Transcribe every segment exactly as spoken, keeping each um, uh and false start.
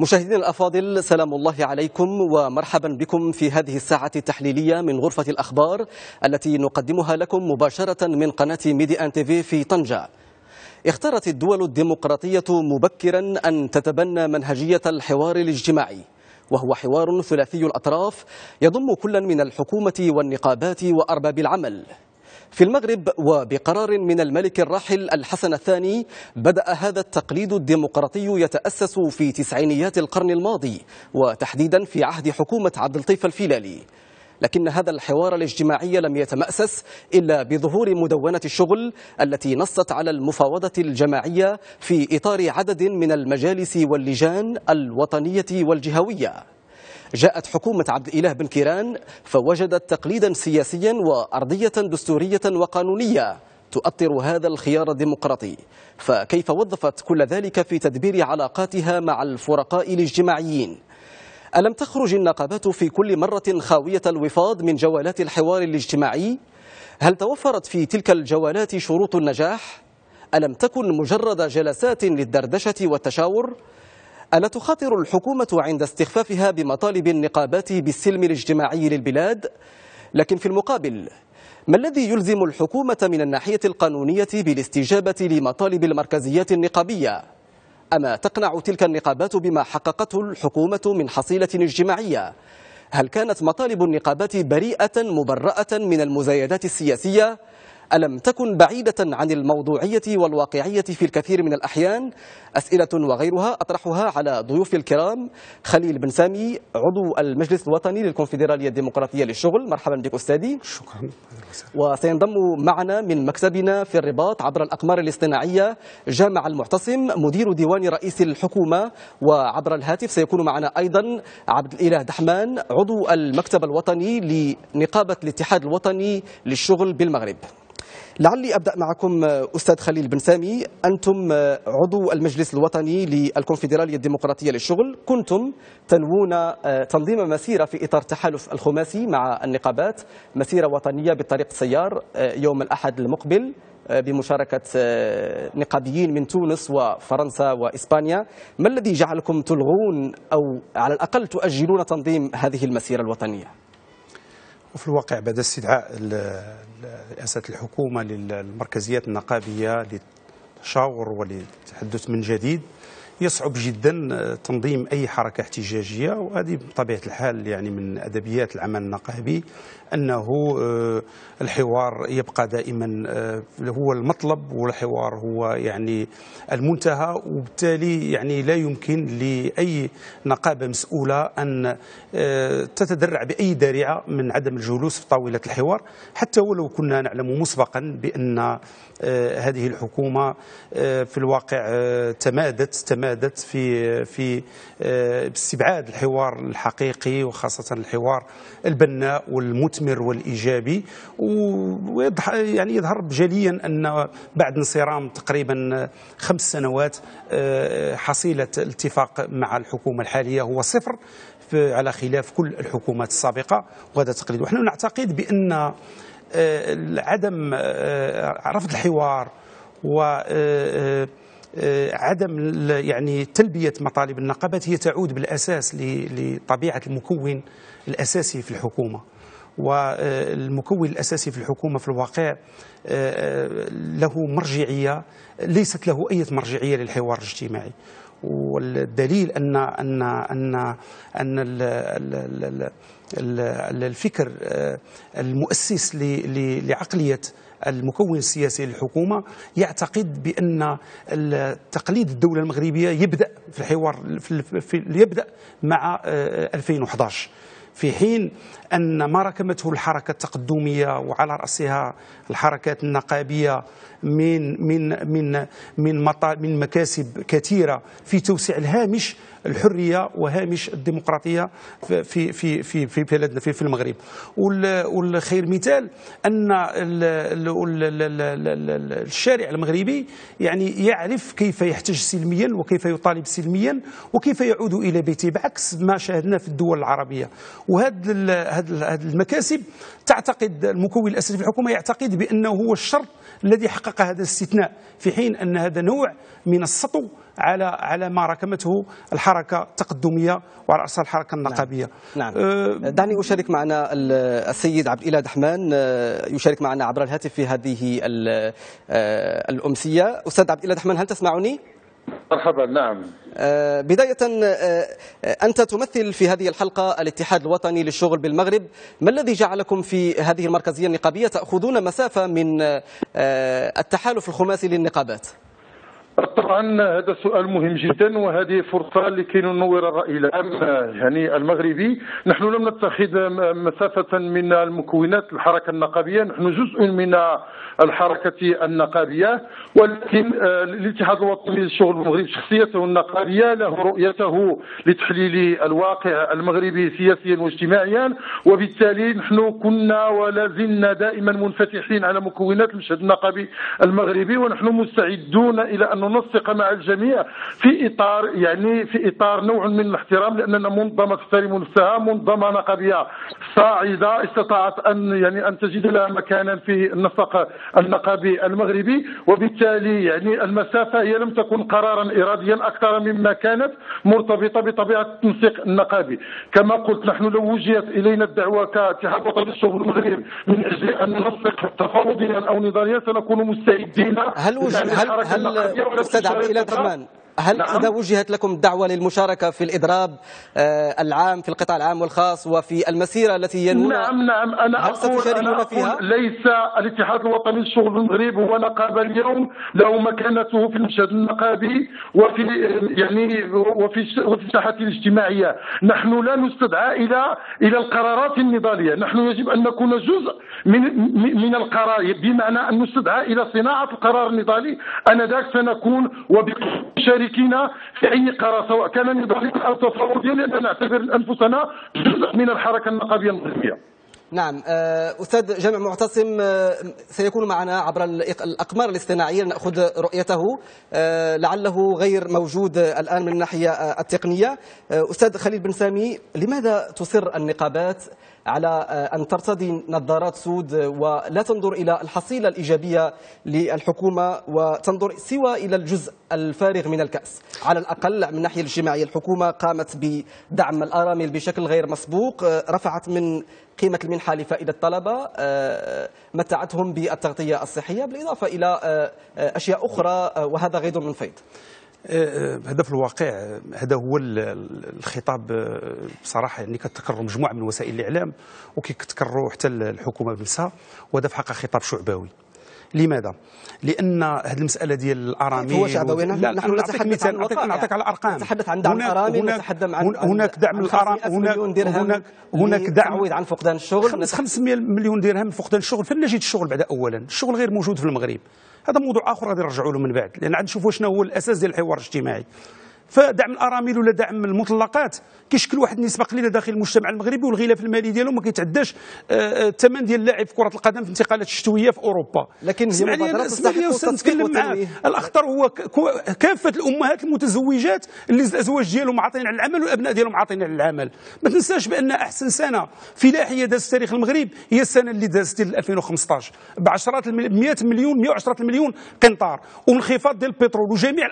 مشاهدينا الأفاضل، سلام الله عليكم ومرحبا بكم في هذه الساعة التحليلية من غرفة الأخبار التي نقدمها لكم مباشرة من قناة ميدي أن تيفي في طنجة. اختارت الدول الديمقراطية مبكرا أن تتبنى منهجية الحوار الاجتماعي، وهو حوار ثلاثي الأطراف يضم كلا من الحكومة والنقابات وأرباب العمل. في المغرب وبقرار من الملك الراحل الحسن الثاني بدأ هذا التقليد الديمقراطي يتأسس في تسعينيات القرن الماضي، وتحديدا في عهد حكومة عبد اللطيف الفيلالي. لكن هذا الحوار الاجتماعي لم يتمأسس إلا بظهور مدونة الشغل التي نصت على المفاوضة الجماعية في إطار عدد من المجالس واللجان الوطنية والجهوية. جاءت حكومة عبد الإله بن كيران فوجدت تقليدا سياسيا وأرضية دستورية وقانونية تؤطر هذا الخيار الديمقراطي، فكيف وظفت كل ذلك في تدبير علاقاتها مع الفرقاء الاجتماعيين؟ ألم تخرج النقابات في كل مرة خاوية الوفاض من جولات الحوار الاجتماعي؟ هل توفرت في تلك الجولات شروط النجاح؟ ألم تكن مجرد جلسات للدردشة والتشاور؟ ألا تخاطر الحكومة عند استخفافها بمطالب النقابات بالسلم الاجتماعي للبلاد؟ لكن في المقابل، ما الذي يلزم الحكومة من الناحية القانونية بالاستجابة لمطالب المركزيات النقابية؟ أما تقنع تلك النقابات بما حققته الحكومة من حصيلة اجتماعية؟ هل كانت مطالب النقابات بريئة مبرأة من المزايدات السياسية؟ ألم تكن بعيدة عن الموضوعية والواقعية في الكثير من الأحيان؟ أسئلة وغيرها أطرحها على ضيوف الكرام. خليل بن سامي، عضو المجلس الوطني للكونفدرالية الديمقراطية للشغل، مرحبا بك أستاذي. شكرا. وسينضم معنا من مكتبنا في الرباط عبر الأقمار الاصطناعية جامع المعتصم، مدير ديوان رئيس الحكومة، وعبر الهاتف سيكون معنا أيضا عبد الإله دحمان، عضو المكتب الوطني لنقابة الاتحاد الوطني للشغل بالمغرب. لعلي أبدأ معكم أستاذ خليل بن سامي، أنتم عضو المجلس الوطني للكونفدرالية الديمقراطية للشغل، كنتم تنوون تنظيم مسيرة في إطار تحالف الخماسي مع النقابات، مسيرة وطنية بالطريق السيار يوم الأحد المقبل بمشاركة نقابيين من تونس وفرنسا وإسبانيا. ما الذي جعلكم تلغون أو على الأقل تؤجلون تنظيم هذه المسيرة الوطنية؟ وفي الواقع بعد استدعاء رئاسة الحكومة للمركزيات النقابية للتشاور وللتحدث من جديد، يصعب جدا تنظيم أي حركة احتجاجية، وهذه بطبيعة الحال يعني من أدبيات العمل النقابي أنه الحوار يبقى دائما هو المطلب، والحوار هو يعني المنتهى، وبالتالي يعني لا يمكن لأي نقابة مسؤولة أن تتدرع بأي ذريعة من عدم الجلوس في طاولة الحوار، حتى ولو كنا نعلم مسبقا بأن هذه الحكومة في الواقع تمادت تمادت في في استبعاد الحوار الحقيقي، وخاصة الحوار البناء والمثمر والإيجابي. ويظهر يعني يظهر جليا أن بعد انصرام تقريبا خمس سنوات حصيلة الاتفاق مع الحكومة الحالية هو صفر، على خلاف كل الحكومات السابقة، وهذا تقليد. ونحن نعتقد بأن عدم رفض الحوار وعدم يعني تلبية مطالب النقابات هي تعود بالأساس لطبيعة المكون الأساسي في الحكومة، والمكون الأساسي في الحكومة في الواقع له مرجعية، ليست له أي مرجعية للحوار الاجتماعي. والدليل أن أن أن أن الفكر المؤسس لعقلية المكون السياسي للحكومة يعتقد بأن تقليد الدولة المغربية يبدأ في الحوار في يبدأ مع ألفين وأحد عشر، في حين أن ما ركمته الحركة التقدمية وعلى رأسها الحركات النقابية من من من من من مكاسب كثيرة في توسيع الهامش الحرية وهامش الديمقراطية في في في في بلادنا في في المغرب. والخير مثال أن الشارع المغربي يعني يعرف كيف يحتج سلميا وكيف يطالب سلميا وكيف يعود إلى بيته، بعكس ما شاهدنا في الدول العربية. وهذه المكاسب تعتقد المكون الأساسي في الحكومة يعتقد بأنه هو الشرط الذي حقق هذا الاستثناء، في حين أن هذا نوع من السطو على على ما ركمته الحركه التقدميه وعلى راسها الحركه النقابيه. نعم, نعم. أه دعني اشارك معنا السيد عبد الاله دحمان يشارك معنا عبر الهاتف في هذه الامسيه. استاذ عبد الاله دحمان، هل تسمعني؟ مرحبا. نعم. أه بداية أه أنت تمثل في هذه الحلقة الاتحاد الوطني للشغل بالمغرب، ما الذي جعلكم في هذه المركزية النقابية تأخذون مسافة من أه التحالف الخماسي للنقابات؟ طبعا هذا سؤال مهم جدا، وهذه فرصة لكي ننور الرأي العام يعني المغربي. نحن لم نتخذ مسافة من المكونات الحركة النقابية، نحن جزء من الحركة النقابية، ولكن الاتحاد الوطني للشغل المغربي شخصيته النقابية له رؤيته لتحليل الواقع المغربي سياسيا واجتماعيا، وبالتالي نحن كنا ولا زلنا دائما منفتحين على مكونات المشهد النقابي المغربي، ونحن مستعدون إلى أن ننسق مع الجميع في إطار يعني في إطار نوع من الاحترام، لأننا منظمة تحترم نفسها، منظمة نقابية صاعدة استطاعت أن يعني أن تجد لها مكانا في النسق النقابي المغربي، وبالتالي يعني المسافة هي لم تكن قرارا إراديا أكثر مما كانت مرتبطة بطبيعة التنسيق النقابي. كما قلت، نحن لو وجهت إلينا الدعوة كاتحاد وطني للشغل المغربي من أجل أن ننسق تفاوضيا أو نضاليا سنكون مستعدين. هل وجه هل هل أستاذ عبد الاله دحمان، هل نعم. إذا وجهت لكم الدعوة للمشاركة في الإضراب آه العام في القطاع العام والخاص وفي المسيرة التي ينوون، نعم نعم أنا هل أقول, أنا أقول فيها؟ ليس الاتحاد الوطني للشغل المغرب هو نقابة اليوم، له مكانته في المشهد النقابي وفي يعني وفي وفي الساحة الاجتماعية. نحن لا نستدعى إلى إلى القرارات النضالية، نحن يجب أن نكون جزء من من القرار، بمعنى أن نستدعى إلى صناعة القرار النضالي. أنذاك سنكون وبشارك في أي قرار سواء كان نضاليا أو تفاوضيا، لأننا نعتبر أنفسنا جزء من الحركة النقابية المغربية. نعم. أستاذ جامع معتصم سيكون معنا عبر الأقمار الاصطناعية، نأخذ رؤيته لعله غير موجود الآن من الناحية التقنية. أستاذ خليل بن سامي، لماذا تصر النقابات على أن ترتدي نظارات سود ولا تنظر إلى الحصيلة الإيجابية للحكومة وتنظر سوى إلى الجزء الفارغ من الكأس؟ على الأقل من الناحية الاجتماعية الحكومة قامت بدعم الأرامل بشكل غير مسبوق، رفعت من قيمة المنحة لفائدة الطلبة، متعتهم بالتغطية الصحية، بالإضافة إلى أشياء أخرى، وهذا غيض من فيض. هذا في الواقع هذا هو الخطاب بصراحه، يعني كتكرر مجموعه من وسائل الاعلام وكيتكرروا حتى الحكومه بنفسها، وهذا في حقيقه خطاب شعبوي. لماذا؟ لان هذه المساله ديال الارامل هو شعبوي. نحن لا نتحدث عن نعطيك نعطيك على الارقام، نتحدث عن دعم الارامل، نتحدث عن هناك دعم الارامل، هناك هناك هناك دعم عن فقدان الشغل، خمسمائة مليون درهم فقدان الشغل. فين جيت الشغل بعد؟ اولا الشغل غير موجود في المغرب، هذا موضوع اخر غادي نرجعوا له من بعد، لان عاد نشوفوا شنو هو الاساس ديال الحوار الاجتماعي. فدعم الارامل ولا دعم المطلقات كيشكل واحد النسبه قليله داخل المجتمع المغربي، والغلاف المالي ديالو ما كيتعداش الثمن ديال اللاعب في كره القدم في الانتقالات الشتويه في اوروبا. لكن هي مبادرات تستحق نتكلم معاه. الاخطر هو كافه الامهات المتزوجات اللي الازواج ديالهم عاطين على العمل والابناء ديالهم عاطين على العمل. ما تنساش بان احسن سنه فلاحيه دازت تاريخ المغرب هي السنه اللي دازت ديال ألفين وخمسطاش بعشرات مئات مليون مئة وعشرة المليون قنطار، وانخفاض ديال البترول وجميع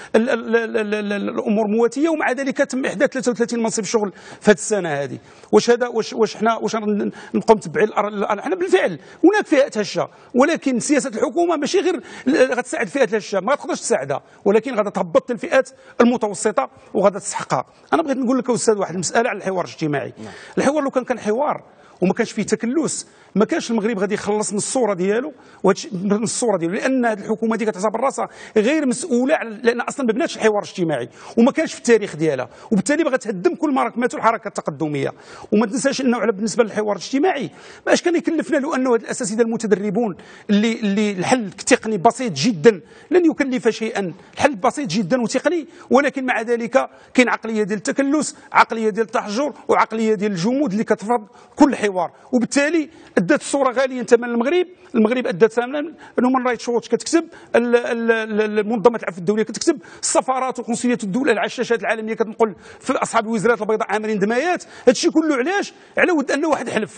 الامور مواتيه، ومع ذلك تم احداث ثلاثة وثلاثين منصب شغل في هذه السنه هذه. واش هذا واش واش حنا واش نبقاو متبعين؟ حنا بالفعل هناك فئات هشه، ولكن سياسه الحكومه ماشي غير غتساعد الفئات الهشه، ما تقدرش تساعدها، ولكن غادا تهبط الفئات المتوسطه وغادا تسحقها. انا بغيت نقول لك استاذ واحد المساله على الحوار الاجتماعي. الحوار لو كان كان حوار وما كانش فيه تكلس، ما كانش المغرب غادي يخلص من الصوره ديالو من الصوره ديالو، لان هذه الحكومه دي كتعتبر راسها غير مسؤوله، لان اصلا ما بناتش الحوار الاجتماعي وما كانش في التاريخ ديالها، وبالتالي باغا تهدم كل ما ركمته الحركه التقدميه. وما تنساش انه على بالنسبه للحوار الاجتماعي ماش كان يكلفنا له انه هاد الاساتذه المتدربون اللي اللي الحل التقني بسيط جدا لن يكلف شيئا، الحل بسيط جدا وتقني، ولكن مع ذلك كاين عقليه ديال التكلس، عقليه ديال التحجر، وعقليه ديال الجمود اللي كتفرض كل حوار، وبالتالي ادت الصوره غاليه ثمن المغرب. المغرب ادت ثمن هيومان رايتس ووتش كتكتب، المنظمه العفو الدوليه كتكتب، السفارات وقنصليات الدول على الشاشات العالميه كتنقل في اصحاب الوزارات البيضاء عاملين دمايات. هادشي كله علاش؟ على ود انه واحد حلف.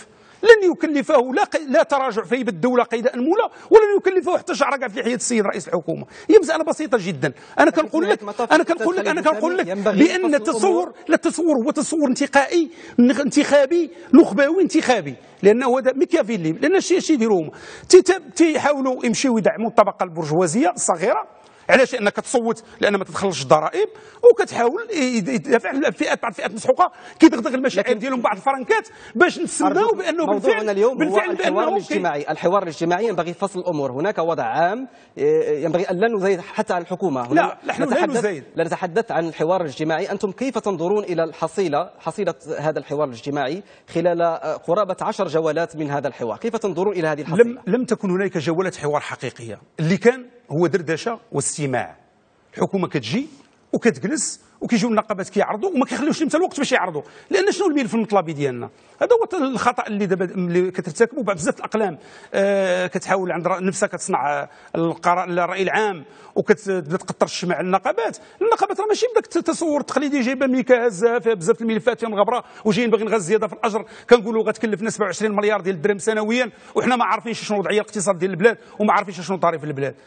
لن يكلفه لا لا تراجع في هيبه الدوله قيد انمله، ولن يكلفه حتى شعر كاع في لحيه السيد رئيس الحكومه. هي مساله بسيطه جدا. انا كنقول لك انا كنقول لك انا كنقول لك بان التصور لا التصور هو تصور انتقائي انتخابي نخبوي انتخابي، لانه هذا ميكافيلي. لان الشيء اش يديروا هما تيحاولوا يمشيو يدعموا الطبقه البرجوازيه الصغيره. علاش؟ لانك تصوت لان ما تدخلش الضرائب، وكتحاول يدافع على الفئات بعض الفئات مسحوقه كيدغدغ المشاعر ديالهم بعض الفرنكات باش نتسناو بانه موضوعنا اليوم هو الحوار الاجتماعي. الحوار الاجتماعي ينبغي فصل الامور، هناك وضع عام ينبغي ان لا نزايد حتى على الحكومه. لا نحن لا نزايد، لا نتحدث عن الحوار الاجتماعي. انتم كيف تنظرون الى الحصيله حصيله هذا الحوار الاجتماعي خلال قرابه عشر جولات من هذا الحوار؟ كيف تنظرون الى هذه الحصيله؟ لم لم تكن هناك جولات حوار حقيقيه، اللي كان هو دردشه واستماع. الحكومه كتجي وكتجلس وكيجيو النقابات كيعرضوا وما كيخليوش حتى الوقت باش يعرضوا، لان شنو الملف المطلبي ديالنا؟ هذا هو الخطا اللي دابا اللي كترتكبوا بزاف الاقلام. آه كتحاول عند نفسها كتصنع القرار الراي العام وكتبدا تقطر الشمع على النقابات. النقابات راه ماشي بداك التصور التقليدي جايبه ميكا هزه فيها بزاف الملفات فيهم غبره وجايين باغيين غير الزياده في الاجر، كنقولوا غتكلفنا سبعة وعشرين مليار ديال الدرهم سنويا وحنا ما عارفينش شنو وضعيه الاقتصاد ديال البلاد وما عارفينش شنو طريف البلاد.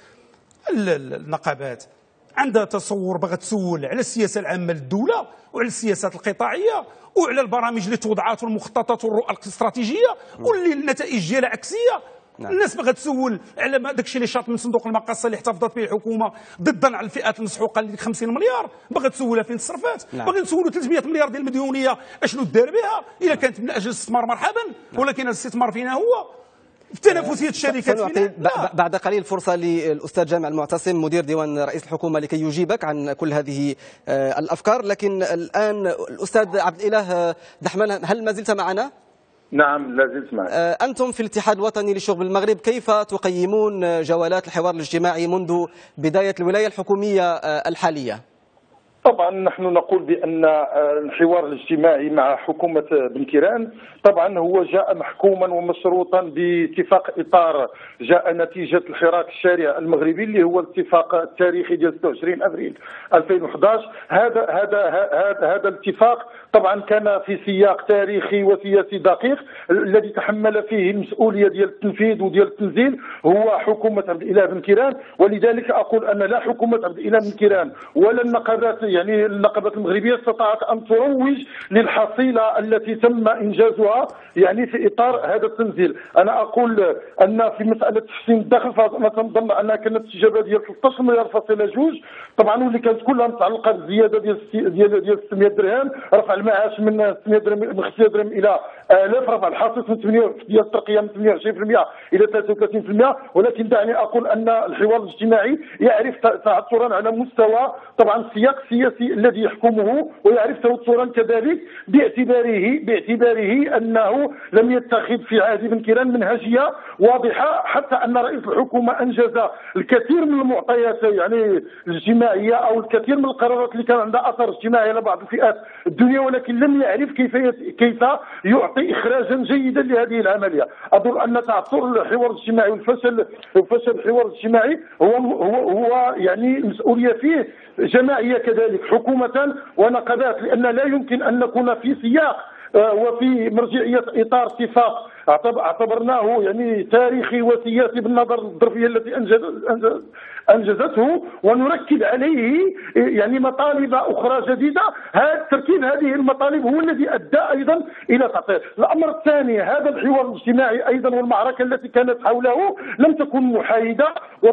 النقابات عندها تصور باغا تسول على السياسه العامه للدوله وعلى السياسات القطاعيه وعلى البرامج اللي توضعات والمخططات والرؤى الاستراتيجيه واللي النتائج ديالها عكسيه. نعم. الناس باغا تسول على داك الشيء اللي شاط من صندوق المقاصه اللي احتفظت به الحكومه ضدا على الفئات المسحوقه اللي خمسين مليار، باغا تسولها فين تصرفات. نعم. باغي نسولوا ثلاثمئة مليار ديال المديونيه اشنو دار بها؟ الا كانت من اجل الاستثمار مرحبا. نعم. ولكن الاستثمار فينا هو في تنافسيه الشركات. بعد قليل فرصه للاستاذ جامع المعتصم مدير ديوان رئيس الحكومه لكي يجيبك عن كل هذه الافكار، لكن الان الاستاذ عبد الاله دحمان هل ما زلت معنا؟ نعم لا زلت معك. انتم في الاتحاد الوطني للشغل بالمغرب كيف تقيمون جولات الحوار الاجتماعي منذ بدايه الولايه الحكوميه الحاليه؟ طبعا نحن نقول بأن الحوار الاجتماعي مع حكومة بن كيران طبعا هو جاء محكوما ومشروطا باتفاق إطار جاء نتيجة الحراك الشارع المغربي اللي هو الاتفاق التاريخي ديال ستة وعشرين أبريل ألفين وأحد عشر. هذا هذا هذا هذا الاتفاق طبعا كان في سياق تاريخي وسياسي دقيق، الذي تحمل فيه المسؤولية ديال التنفيذ وديال التنزيل هو حكومة عبد الإله بن كيران. ولذلك أقول أن لا حكومة عبد الإله بن كيران ولا النقابات يعني النقابات المغربية استطاعت أن تروج للحصيلة التي تم إنجازها يعني في إطار هذا التنزيل. أنا أقول أن في مسألة تحسين الدخل فأنا تنظن أنها كانت استجابة ديال ثلاثة عشر مليار فاصلة جوج طبعا، واللي كانت كلها متعلقة بالزيادة ديال ديال ديال ستمئة درهم، رفع المعاش من ستمئة درهم من خمسمئة درهم إلى آلاف، رفع الحاصل من ثمانية ديال الترقية من ثمانية وعشرين بالمئة إلى ثلاثة وثلاثين بالمئة. ولكن دعني أقول أن الحوار الاجتماعي يعرف تعثرا على مستوى طبعا السياق السياسي الذي يحكمه، ويعرف توترا كذلك باعتباره باعتباره انه لم يتخذ في عهد بن كيران منهجيه واضحه، حتى ان رئيس الحكومه انجز الكثير من المعطيات يعني الاجتماعيه او الكثير من القرارات اللي كان عندها اثر اجتماعي على بعض الفئات الدنيا، ولكن لم يعرف كيف كيف يعطي اخراجا جيدا لهذه العمليه. اظن ان تعثر الحوار الاجتماعي والفشل فشل الحوار الاجتماعي هو هو هو يعني المسؤوليه فيه جماعيه كذلك حكومة ونقابات، لأن لا يمكن أن نكون في سياق وفي مرجعية إطار اتفاق اعتبرناه يعني تاريخي وسياسي بالنظر الظرفية التي أنجز أنجزته، ونركز عليه يعني مطالب أخرى جديدة. هذا تركيب هذه المطالب هو الذي أدى أيضا إلى تعطيل. الأمر الثاني هذا الحوار الاجتماعي أيضا والمعركة التي كانت حوله لم تكن محايدة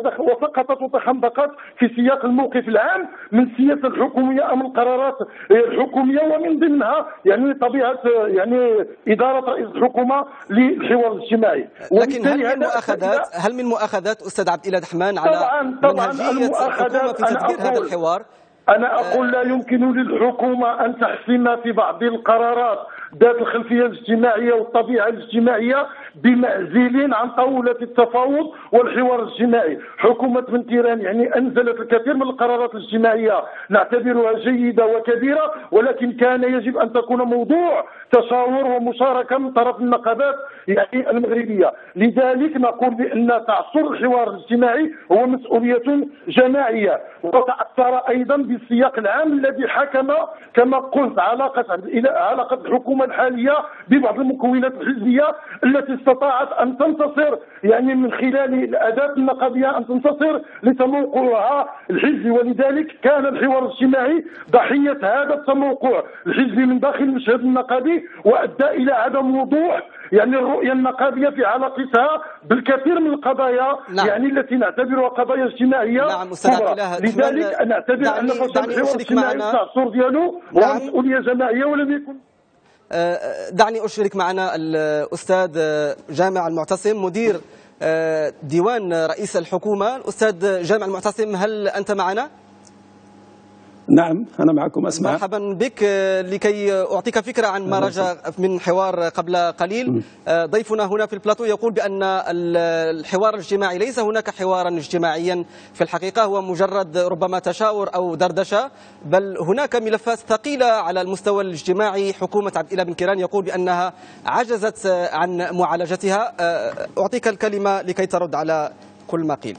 وسقطت وتخندقت في سياق الموقف العام من السياسة الحكومية أم القرارات الحكومية، ومن ضمنها يعني طبيعة يعني إدارة رئيس الحكومة للحوار الاجتماعي. لكن هل من مؤاخذات هل من مؤاخذات أستاذ عبد الإله دحمان على طبعا طبعا المؤاخذات في تدبير هذا الحوار؟ أنا أقول لا يمكن للحكومة أن تحسم في بعض القرارات ذات الخلفية الاجتماعية والطبيعة الاجتماعية بمعزلين عن طاولة التفاوض والحوار الاجتماعي. حكومة بن تيران يعني أنزلت الكثير من القرارات الاجتماعية نعتبرها جيدة وكبيرة، ولكن كان يجب أن تكون موضوع تشاور ومشاركة من طرف النقابات يعني المغربية. لذلك نقول بأن تعثر الحوار الاجتماعي هو مسؤولية جماعية، وتأثر أيضا بالسياق العام الذي حكم كما قلت علاقة علاقة الحكومة الحالية ببعض المكونات الحزبية التي استطاعت أن تنتصر يعني من خلال الأداة النقابية أن تنتصر لتموقعها الحزبي، ولذلك كان الحوار الاجتماعي ضحية هذا التموقع الحزبي من داخل المشهد النقابي، وأدى إلى عدم وضوح يعني الرؤية النقابية في علاقتها بالكثير من القضايا نعم. يعني التي نعتبرها قضايا اجتماعية نعم كبرى. لذلك نعتبر أن فشل الحوار الاجتماعي التعثر ديالو هو نعم. مسؤولية جماعية ولم يكن. دعني أشرك معنا الأستاذ جامع المعتصم مدير ديوان رئيس الحكومة. الأستاذ جامع المعتصم، هل أنت معنا؟ نعم أنا معكم أسمع. مرحبا بك. لكي أعطيك فكرة عن ما رجع من حوار قبل قليل، ضيفنا هنا في البلاتو يقول بأن الحوار الاجتماعي ليس هناك حوارا اجتماعيا في الحقيقة، هو مجرد ربما تشاور أو دردشة، بل هناك ملفات ثقيلة على المستوى الاجتماعي. حكومة عبد الإله بن كيران يقول بأنها عجزت عن معالجتها. أعطيك الكلمة لكي ترد على كل ما قيل.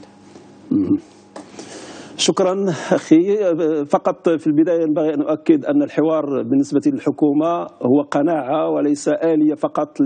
شكرا أخي. فقط في البداية ينبغي أن أؤكد أن الحوار بالنسبة للحكومة هو قناعة وليس آلية فقط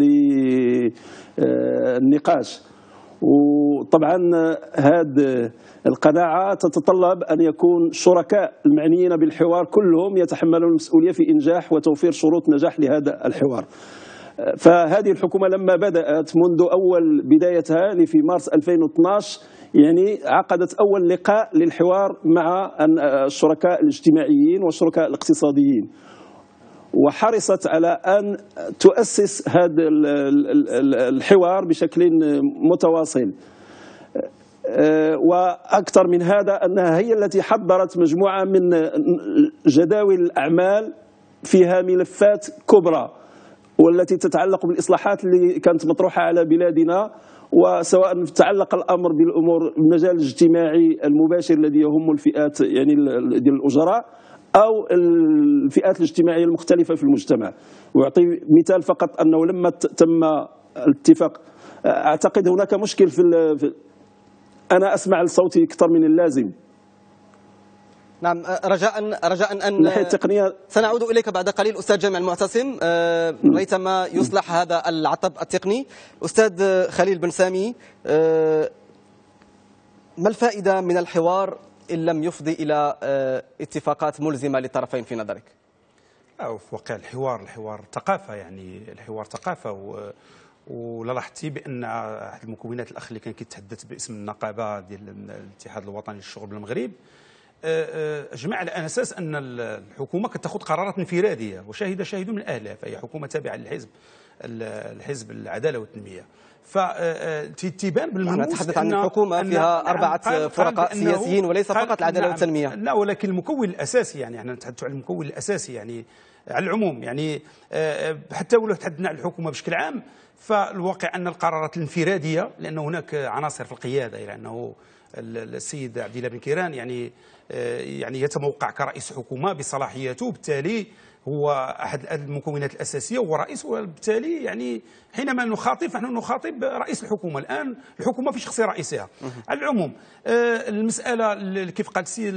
للنقاش، وطبعا هذه القناعة تتطلب أن يكون الشركاء المعنيين بالحوار كلهم يتحملون المسؤولية في إنجاح وتوفير شروط نجاح لهذا الحوار. فهذه الحكومة لما بدأت منذ أول بدايتها في مارس ألفين واثناش يعني عقدت أول لقاء للحوار مع الشركاء الاجتماعيين والشركاء الاقتصاديين، وحرصت على أن تؤسس هذا الحوار بشكل متواصل. وأكثر من هذا أنها هي التي حضرت مجموعة من جداول الأعمال فيها ملفات كبرى والتي تتعلق بالإصلاحات اللي كانت مطروحة على بلادنا، وسواء تعلق الأمر بالأمور المجال الاجتماعي المباشر الذي يهم الفئات يعني ديال الأجراء أو الفئات الاجتماعية المختلفة في المجتمع. وأعطي مثال فقط أنه لما تم الاتفاق، أعتقد هناك مشكل في أنا أسمع الصوت أكثر من اللازم. نعم رجاء رجاء أن الناحية التقنية سنعود إليك بعد قليل. أستاذ جامع المعتصم، ريثما يصلح هذا العطب التقني. أستاذ خليل بن سامي، ما الفائدة من الحوار إن لم يفضي إلى اتفاقات ملزمة للطرفين في نظرك؟ أو في واقع الحوار الحوار ثقافة، يعني الحوار ثقافة و ولاحظتي بان احد المكونات الاخ اللي كان كيتحدث باسم النقابه ديال الاتحاد الوطني للشغل بالمغرب اجمع على اساس ان الحكومه كتاخذ قرارات انفراديه، وشاهد شاهد من اهلها، فهي حكومه تابعه للحزب الحزب العداله والتنميه. فتبان بالملموس نتحدث عن الحكومه فيها اربعه فرقاء سياسيين وليس فقط العداله نعم والتنميه. لا، ولكن المكون الاساسي يعني احنا نتحدث عن المكون الاساسي يعني على العموم، يعني حتى ولو تحدثنا عن الحكومه بشكل عام، فالواقع ان القرارات الانفراديه، لان هناك عناصر في القياده، الى انه السيد عبد الإله بن كيران يعني يعني يتموقع كرئيس حكومه بصلاحياته، وبالتالي هو احد المكونات الاساسيه وهو رئيس، وبالتالي يعني حينما نخاطب فنحن نخاطب رئيس الحكومه. الان الحكومه في شخص رئيسها. على العموم المساله كيف قال السيد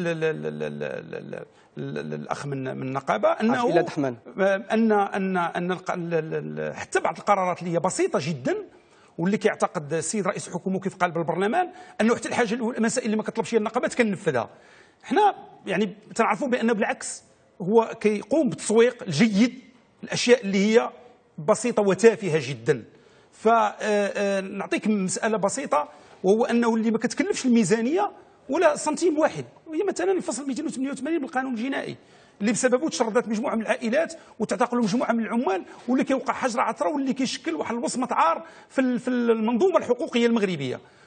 الاخ من من النقابه انه ان ان ان حتى بعض القرارات اللي هي بسيطه جدا واللي كيعتقد السيد رئيس الحكومه كيف قال بالبرلمان انه حتى الحاجه المسائل اللي ما كطلبش هي النقابات كننفذها. حنا يعني تنعرفوا بان بالعكس هو كيقوم بالتسويق الجيد الاشياء اللي هي بسيطه وتافهه جدا. فنعطيك مساله بسيطه، وهو انه اللي ما كتكلفش الميزانيه ولا سنتيم واحد، وهي مثلا الفصل مئتين وثمانية وثمانين من القانون الجنائي اللي بسببه تشردت مجموعه من العائلات وتعتقل مجموعه من العمال، واللي كيوقع حجر عثره، واللي كيشكل واحد الوصمه عار في في المنظومه الحقوقيه المغربيه.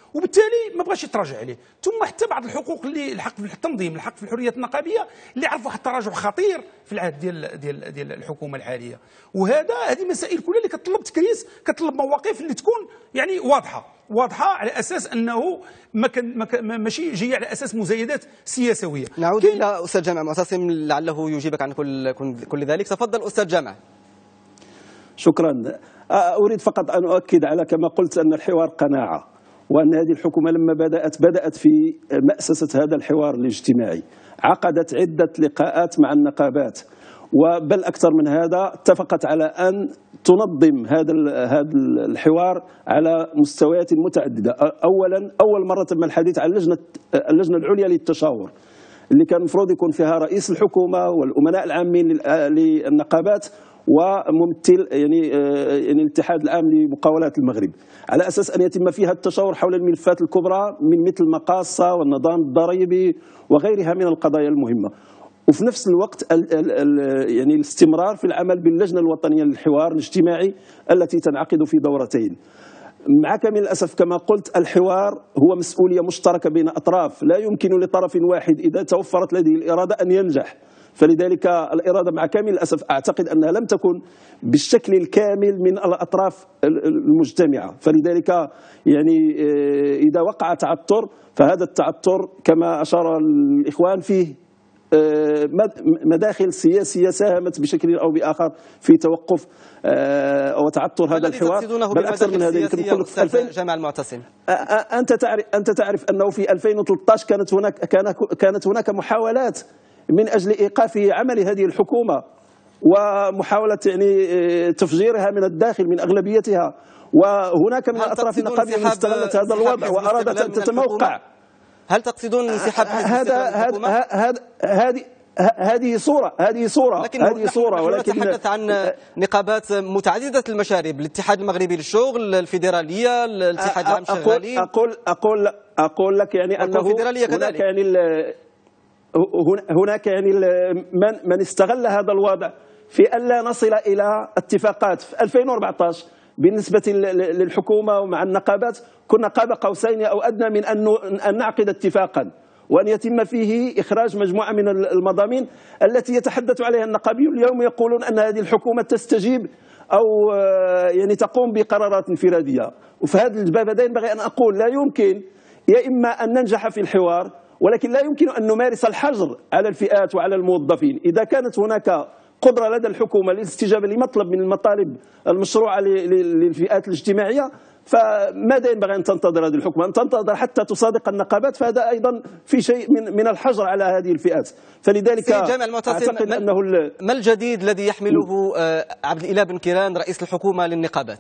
وبالتالي ما بغاش يتراجع عليه. ثم حتى بعض الحقوق اللي الحق في التنظيم، الحق في الحريات النقابيه اللي عرف واحد التراجع خطير في العهد ديال ديال ديال الحكومه الحاليه. وهذا هذه مسائل كلها اللي كتطلب تكريس، كتطلب مواقف اللي تكون يعني واضحه واضحه على اساس انه ما كان ماشي جايه على اساس مزايدات سياسويه. نعود الى استاذ جامع معتصم لعله يجيبك عن كل كل ذلك. تفضل استاذ جامع. شكرا. اريد فقط ان اؤكد على كما قلت ان الحوار قناعه، وأن هذه الحكومة لما بدأت بدأت في مأسسة هذا الحوار الاجتماعي، عقدت عدة لقاءات مع النقابات، وبل أكثر من هذا اتفقت على أن تنظم هذا هذا الحوار على مستويات متعددة. أولا أول مرة تم الحديث عن اللجنة اللجنة العليا للتشاور اللي كان المفروض يكون فيها رئيس الحكومة والأمناء العامين للنقابات وممثل يعني يعني الاتحاد العام لمقاولات المغرب، على اساس ان يتم فيها التشاور حول الملفات الكبرى من مثل المقاصه والنظام الضريبي وغيرها من القضايا المهمه. وفي نفس الوقت ال ال ال يعني الاستمرار في العمل باللجنه الوطنيه للحوار الاجتماعي التي تنعقد في دورتين. مع كامل الاسف كما قلت الحوار هو مسؤوليه مشتركه بين اطراف، لا يمكن لطرف واحد اذا توفرت لديه الاراده ان ينجح. فلذلك الإرادة مع كامل الأسف أعتقد أنها لم تكن بالشكل الكامل من الأطراف المجتمعة. فلذلك يعني إذا وقع تعثر فهذا التعثر كما أشار الإخوان فيه مداخل سياسية ساهمت بشكل أو بآخر في توقف أو تعثر هذا الحوار. بل أكثر من هذا يمكن نقول لك جامع المعتصم. أنت تعرف أنت تعرف أنه في ألفين وثلاثة عشر كانت هناك كانت هناك محاولات من أجل إيقاف عمل هذه الحكومة ومحاولة يعني تفجيرها من الداخل من أغلبيتها، وهناك من الأطراف النقابية من استغلت هذا الوضع وأرادت أن تتموقع. هل تقصدون انسحاب هذا هذا هذه هذه صورة هذه صورة لكن هذه صورة ولكن نتحدث عن نقابات متعددة المشارب، الاتحاد المغربي للشغل، الفيدرالية، الاتحاد العام للشغالين. أقول أقول أقول لك يعني أنه هناك يعني هناك يعني من من استغل هذا الوضع في ألا نصل إلى اتفاقات. في ألفين وأربعة عشر بالنسبة للحكومة ومع النقابات كنا قاب قوسين أو أدنى من أن أن نعقد اتفاقا وأن يتم فيه إخراج مجموعة من المضامين التي يتحدث عليها النقابيون اليوم، يقولون أن هذه الحكومة تستجيب أو يعني تقوم بقرارات انفرادية. وفي هذا الباب هذا ينبغي أن أقول لا يمكن يا إما أن ننجح في الحوار، ولكن لا يمكن أن نمارس الحجر على الفئات وعلى الموظفين. إذا كانت هناك قدرة لدى الحكومة للاستجابة لمطلب من المطالب المشروعة للفئات الاجتماعية، فماذا ينبغي أن تنتظر هذه الحكومة؟ أن تنتظر حتى تصادق النقابات، فهذا أيضا في شيء من من الحجر على هذه الفئات. فلذلك أعتقد أنه ما الجديد الذي يحمله عبد الإله بن كيران رئيس الحكومة للنقابات؟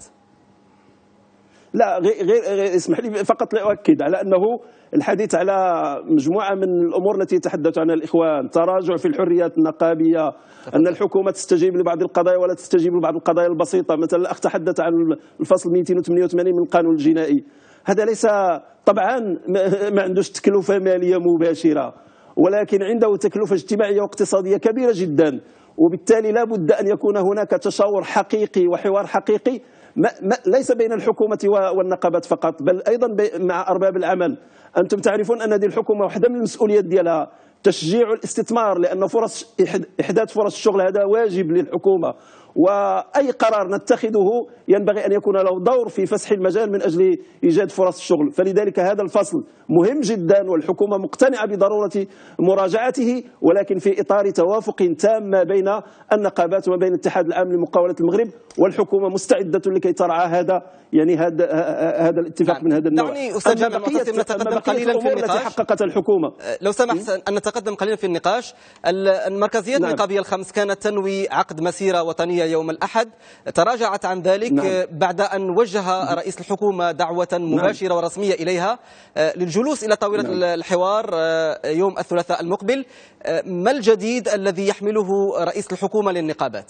لا غير, غير اسمح لي فقط لأؤكد على أنه الحديث على مجموعة من الأمور التي يتحدث عنها الإخوان، تراجع في الحريات النقابية، أن الحكومة تستجيب لبعض القضايا ولا تستجيب لبعض القضايا البسيطة. مثلا الأخ تحدث عن الفصل مئتين وثمانية وثمانين من القانون الجنائي، هذا ليس طبعا ما عندوش تكلفة مالية مباشرة، ولكن عنده تكلفة اجتماعية واقتصادية كبيرة جدا، وبالتالي لا بد أن يكون هناك تشاور حقيقي وحوار حقيقي ما ما ليس بين الحكومة والنقابات فقط، بل أيضا مع أرباب العمل. أنتم تعرفون أن هذه الحكومة واحدة من المسؤوليات ديالها تشجيع الاستثمار، لأن فرص إحداث فرص الشغل هذا واجب للحكومة، وأي قرار نتخذه ينبغي أن يكون له دور في فسح المجال من أجل إيجاد فرص الشغل. فلذلك هذا الفصل مهم جدا والحكومة مقتنعة بضرورة مراجعته، ولكن في إطار توافق تام ما بين النقابات وما بين الاتحاد العام لمقاولة المغرب، والحكومة مستعدة لكي ترعى هذا يعني هذا هذا الاتفاق نعم. من هذا النوع. دعني أستاذ جامع معتصم نتقدم قليلا في النقاش. التي حققتها الحكومة. لو سمحت أن نتقدم قليلا في النقاش. المركزيات نعم. النقابية الخمس كانت تنوي عقد مسيرة وطنية يوم الأحد، تراجعت عن ذلك نعم. بعد أن وجه رئيس الحكومة دعوة مباشرة نعم. ورسمية إليها للجلوس إلى طاولة نعم. الحوار يوم الثلاثاء المقبل. ما الجديد الذي يحمله رئيس الحكومة للنقابات؟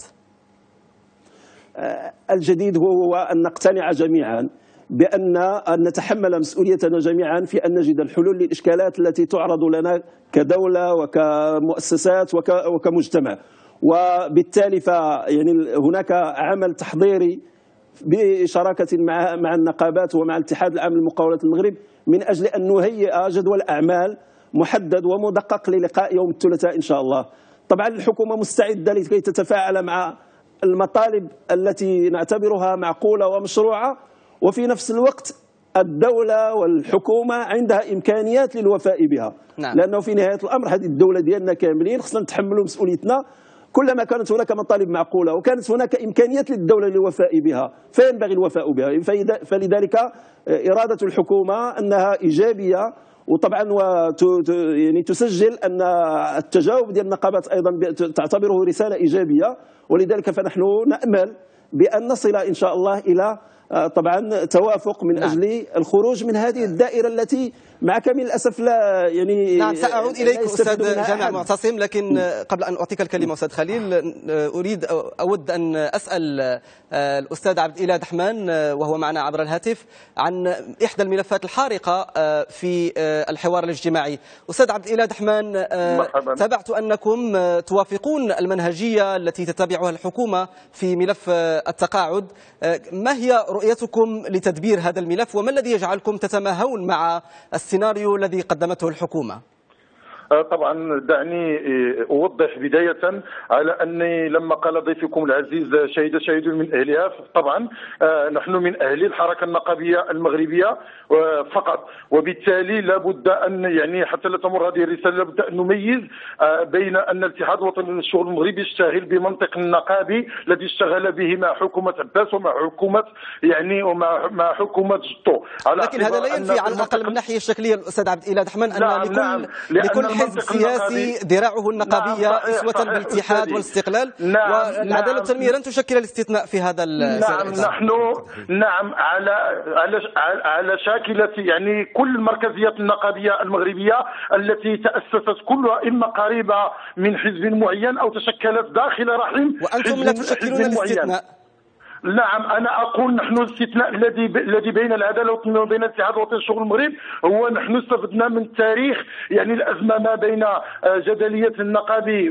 الجديد هو أن نقتنع جميعا بأن أن نتحمل مسؤوليتنا جميعا في أن نجد الحلول للإشكالات التي تعرض لنا كدولة وكمؤسسات وكمجتمع، وبالتالي يعني هناك عمل تحضيري بشراكة مع مع النقابات ومع الاتحاد العام للمقاولات المغرب من أجل أن نهيئ جدول أعمال محدد ومدقق للقاء يوم الثلاثاء إن شاء الله. طبعا الحكومة مستعدة لكي تتفاعل مع المطالب التي نعتبرها معقولة ومشروعة، وفي نفس الوقت الدولة والحكومة عندها إمكانيات للوفاء بها. نعم. لأنه في نهاية الأمر هذه الدولة ديالنا كاملين خصنا نتحملوا مسؤوليتنا. كلما كانت هناك مطالب معقولة وكانت هناك إمكانيات للدولة للوفاء بها فينبغي الوفاء بها. فلذلك إرادة الحكومة أنها إيجابية، وطبعا يعني تسجل أن التجاوب ديال النقابات أيضا تعتبره رسالة إيجابية، ولذلك فنحن نأمل بأن نصل إن شاء الله إلى طبعا توافق من نعم. أجل الخروج من هذه الدائرة التي مع كامل الأسف لا يعني نعم. سأعود إليك أستاذ جامع معتصم، لكن قبل أن أعطيك الكلمة أستاذ خليل أريد أود أن أسأل الأستاذ عبد الإله دحمان وهو معنا عبر الهاتف عن إحدى الملفات الحارقة في الحوار الاجتماعي. أستاذ عبد الإله دحمان، تابعت أنكم توافقون المنهجية التي تتبعها الحكومة في ملف التقاعد. ما هي رؤيتكم لتدبير هذا الملف، وما الذي يجعلكم تتماهون مع السيناريو الذي قدمته الحكومة؟ طبعا دعني أوضح بداية على أني لما قال ضيفكم العزيز شهد شهيد من أهلها، طبعا نحن من أهل الحركة النقابية المغربية فقط، وبالتالي لابد أن يعني حتى لا تمر هذه الرسالة لابد أن نميز بين أن الاتحاد الوطني للشغل المغربي يشتغل بمنطق النقابي الذي اشتغل به مع حكومة عباس ومع حكومة يعني ومع مع حكومة جطو. لكن هذا لا ينفي على الأقل من الناحية الشكلية الأستاذ عبد الإله دحمان أن نعم لكل نعم لكل حزب سياسي ذراعه النقابية نعم أسوة بالاتحاد والاستقلال، نعم والعدالة نعم والتنمية لن تشكل الاستثناء في هذا نعم نحن نعم على على على شاكلة يعني كل المركزيات النقابية المغربية التي تأسست كلها إما قريبة من حزب معين أو تشكلت داخل رحم وأنتم لا تشكلون الاستثناء. نعم أنا أقول نحن الاستثناء الذي الذي بين العدالة والتنمية وبين الاتحاد الوطني للشغل المغرب هو نحن استفدنا من التاريخ يعني الأزمة ما بين جدلية النقابي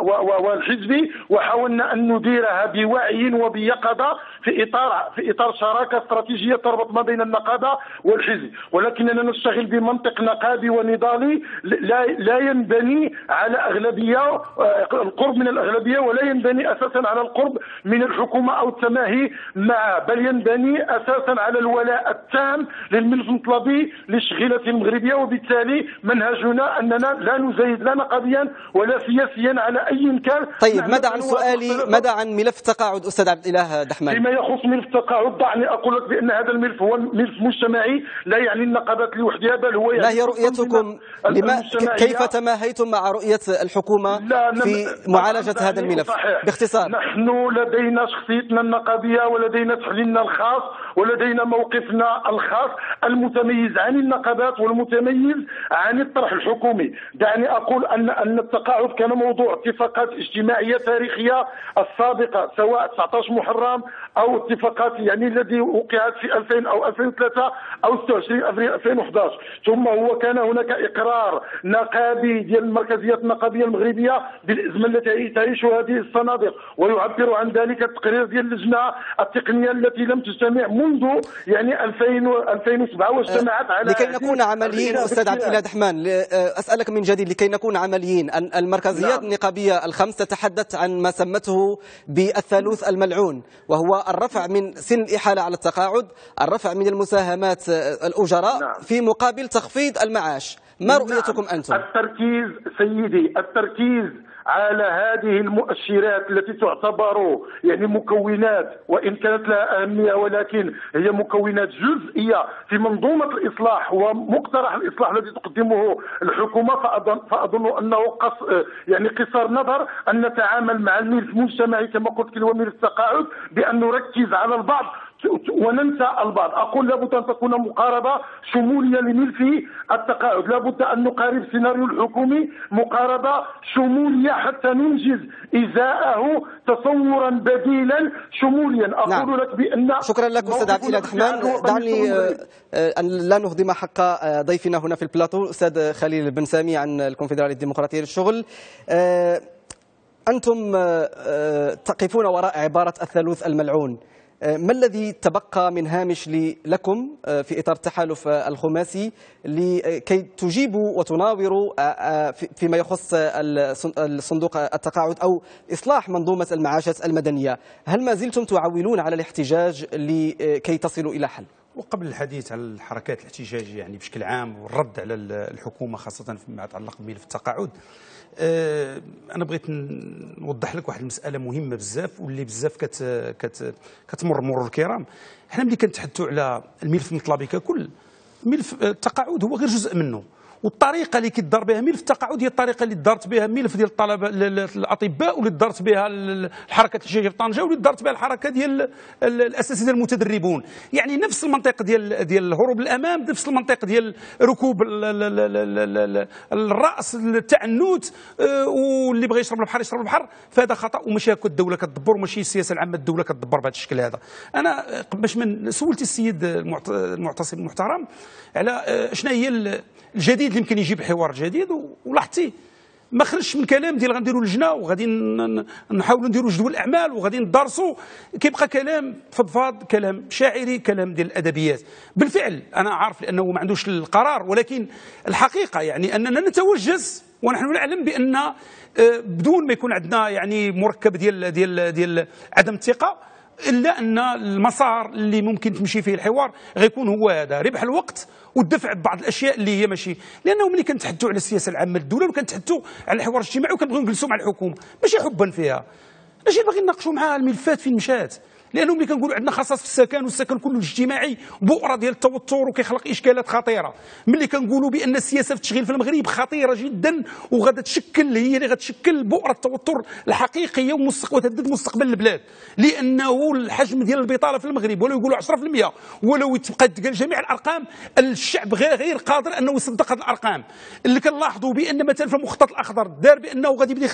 والحزبي، وحاولنا أن نديرها بوعي وبيقظة في إطار في إطار شراكة استراتيجية تربط ما بين النقابة والحزب، ولكننا نشتغل بمنطق نقابي ونضالي لا لا ينبني على أغلبية القرب من الأغلبية، ولا ينبني أساسا على القرب من الحكومة أو التماهي مع، بل ينبني اساسا على الولاء التام للملف المطلبي للشغيله المغربيه. وبالتالي منهجنا اننا لا نزايد لا نقابيا ولا سياسيا على اي كان. طيب ماذا عن سؤالي ماذا عن ملف التقاعد استاذ عبد الاله دحمان؟ فيما يخص ملف التقاعد دعني اقول لك بان هذا الملف هو ملف مجتمعي لا يعني النقابات لوحدها، بل هو يعني ما هي رؤيتكم لما كيف تماهيتم مع رؤيه الحكومه في معالجه هذا الملف باختصار؟ نحن لدينا شخصيتنا النقابيه ولدينا تحليلنا الخاص ولدينا موقفنا الخاص المتميز عن النقابات والمتميز عن الطرح الحكومي. دعني اقول ان ان التقاعد كان موضوع اتفاقات اجتماعيه تاريخيه السابقه سواء تسعة عشر محرم او اتفاقات يعني الذي وقعت في ألفين او ألفين وثلاثة او ستة وعشرين ابريل ألفين وأحد عشر، ثم هو كان هناك اقرار نقابي ديال المركزيات النقابيه المغربيه بالازمه التي تعيشها هذه الصناديق، ويعبر عن ذلك التقرير ديال اللجنه التقنيه التي لم تجتمع منذ يعني ألفين ألفين وسبعة واجتمعت على لكي نكون عمليين استاذ عبد الاله دحمان. اسالك من جديد لكي نكون عمليين، المركزيات نعم. النقابيه الخمس تتحدث عن ما سمته بالثالوث الملعون، وهو الرفع من سن الاحاله على التقاعد، الرفع من المساهمات الاجراء نعم. في مقابل تخفيض المعاش. ما رؤيتكم نعم. انتم؟ التركيز سيدي التركيز على هذه المؤشرات التي تعتبر يعني مكونات وإن كانت لها أهمية ولكن هي مكونات جزئية في منظومة الإصلاح ومقترح الإصلاح الذي تقدمه الحكومة، فأظن, فأظن أنه قص يعني قصار نظر أن نتعامل مع الملف المجتمعي كما قلت هو ملف التقاعد بأن نركز على البعض وننسى البعض. أقول لابد أن تكون مقاربة شمولية لملف التقاعد، لابد أن نقارب السيناريو الحكومي مقاربة شمولية حتى ننجز إزاءه تصورا بديلا شموليا. أقول نعم. لك بأن شكرا لك أستاذ عبد الإله دحمان. دعني أن لا نهضم حق ضيفنا هنا في البلاطو أستاذ خليل بن سامي عن الكونفدرالية الديمقراطية للشغل. أنتم تقفون وراء عبارة الثالوث الملعون، ما الذي تبقى من هامش لكم في إطار التحالف الخماسي لكي تجيبوا وتناوروا فيما يخص الصندوق التقاعد أو إصلاح منظومة المعاشات المدنية؟ هل ما زلتم تعولون على الاحتجاج لكي تصلوا إلى حل؟ وقبل الحديث على الحركات الاحتجاجية يعني بشكل عام والرد على الحكومة خاصة فيما يتعلق بملف التقاعد، أنا بغيت نوضح لك واحد المسألة مهمة بزاف واللي بزاف كت كت كتمر مرور الكرام. حنا ملي كنتحدثوا على الملف المطلبي ككل، ملف التقاعد هو غير جزء منه، والطريقه اللي كيدار بها ملف التقاعد هي الطريقه اللي دارت بها ملف ديال الطلبه الاطباء، واللي دارت بها الحركه الاحتجاجيه في طنجه، واللي دارت بها الحركه ديال الاساتذه المتدربون. يعني نفس المنطق ديال ديال الهروب للامام، نفس المنطق ديال ركوب الراس، التعنت، واللي بغى يشرب البحر يشرب البحر. فهذا خطا وماشي هكا الدوله كتدبر، وماشي السياسه العامه الدوله كتدبر بهذا الشكل هذا. انا باش من سولت السيد المعتصم المحترم على شنو هي الجديد اللي يمكن يجيب حوار جديد، ولاحظتي ما خرجش من كلام ديال غنديروا لجنه وغادي نحاولوا نديروا جدول اعمال وغادي ندرسوا، كيبقى كلام فضفاض، كلام شاعري، كلام ديال الادبيات. بالفعل انا عارف لانه ما عندوش القرار، ولكن الحقيقه يعني اننا نتوجس ونحن نعلم بان بدون ما يكون عندنا يعني مركب ديال ديال ديال عدم الثقه، الا ان المسار اللي ممكن تمشي فيه الحوار غيكون هو هذا، ربح الوقت والدفع ببعض الاشياء اللي هي ماشي. لانه ملي كنتحدثوا على السياسه العامه للدوله وكنتحدثوا على الحوار الاجتماعي وكنبغيو نجلسوا مع الحكومه ماشي حبا فيها، ماشي باغي نناقشوا معها الملفات فين مشات. لانه ملي كنقولوا عندنا خصاص في السكن والسكن كله اجتماعي بؤره ديال التوتر وكيخلق اشكالات خطيره، ملي كنقولوا بان السياسه في التشغيل في المغرب خطيره جدا وغادا تشكل هي اللي غتشكل بؤره التوتر الحقيقيه وتهدد مستقبل البلاد، لانه الحجم ديال البطاله في المغرب ولو يقولوا عشرة في المئة ولو تبقى تقال جميع الارقام، الشعب غير غير قادر انه يصدق هذه الارقام. اللي كنلاحظوا بان مثلا في المخطط الاخضر دار بانه غادي يبدا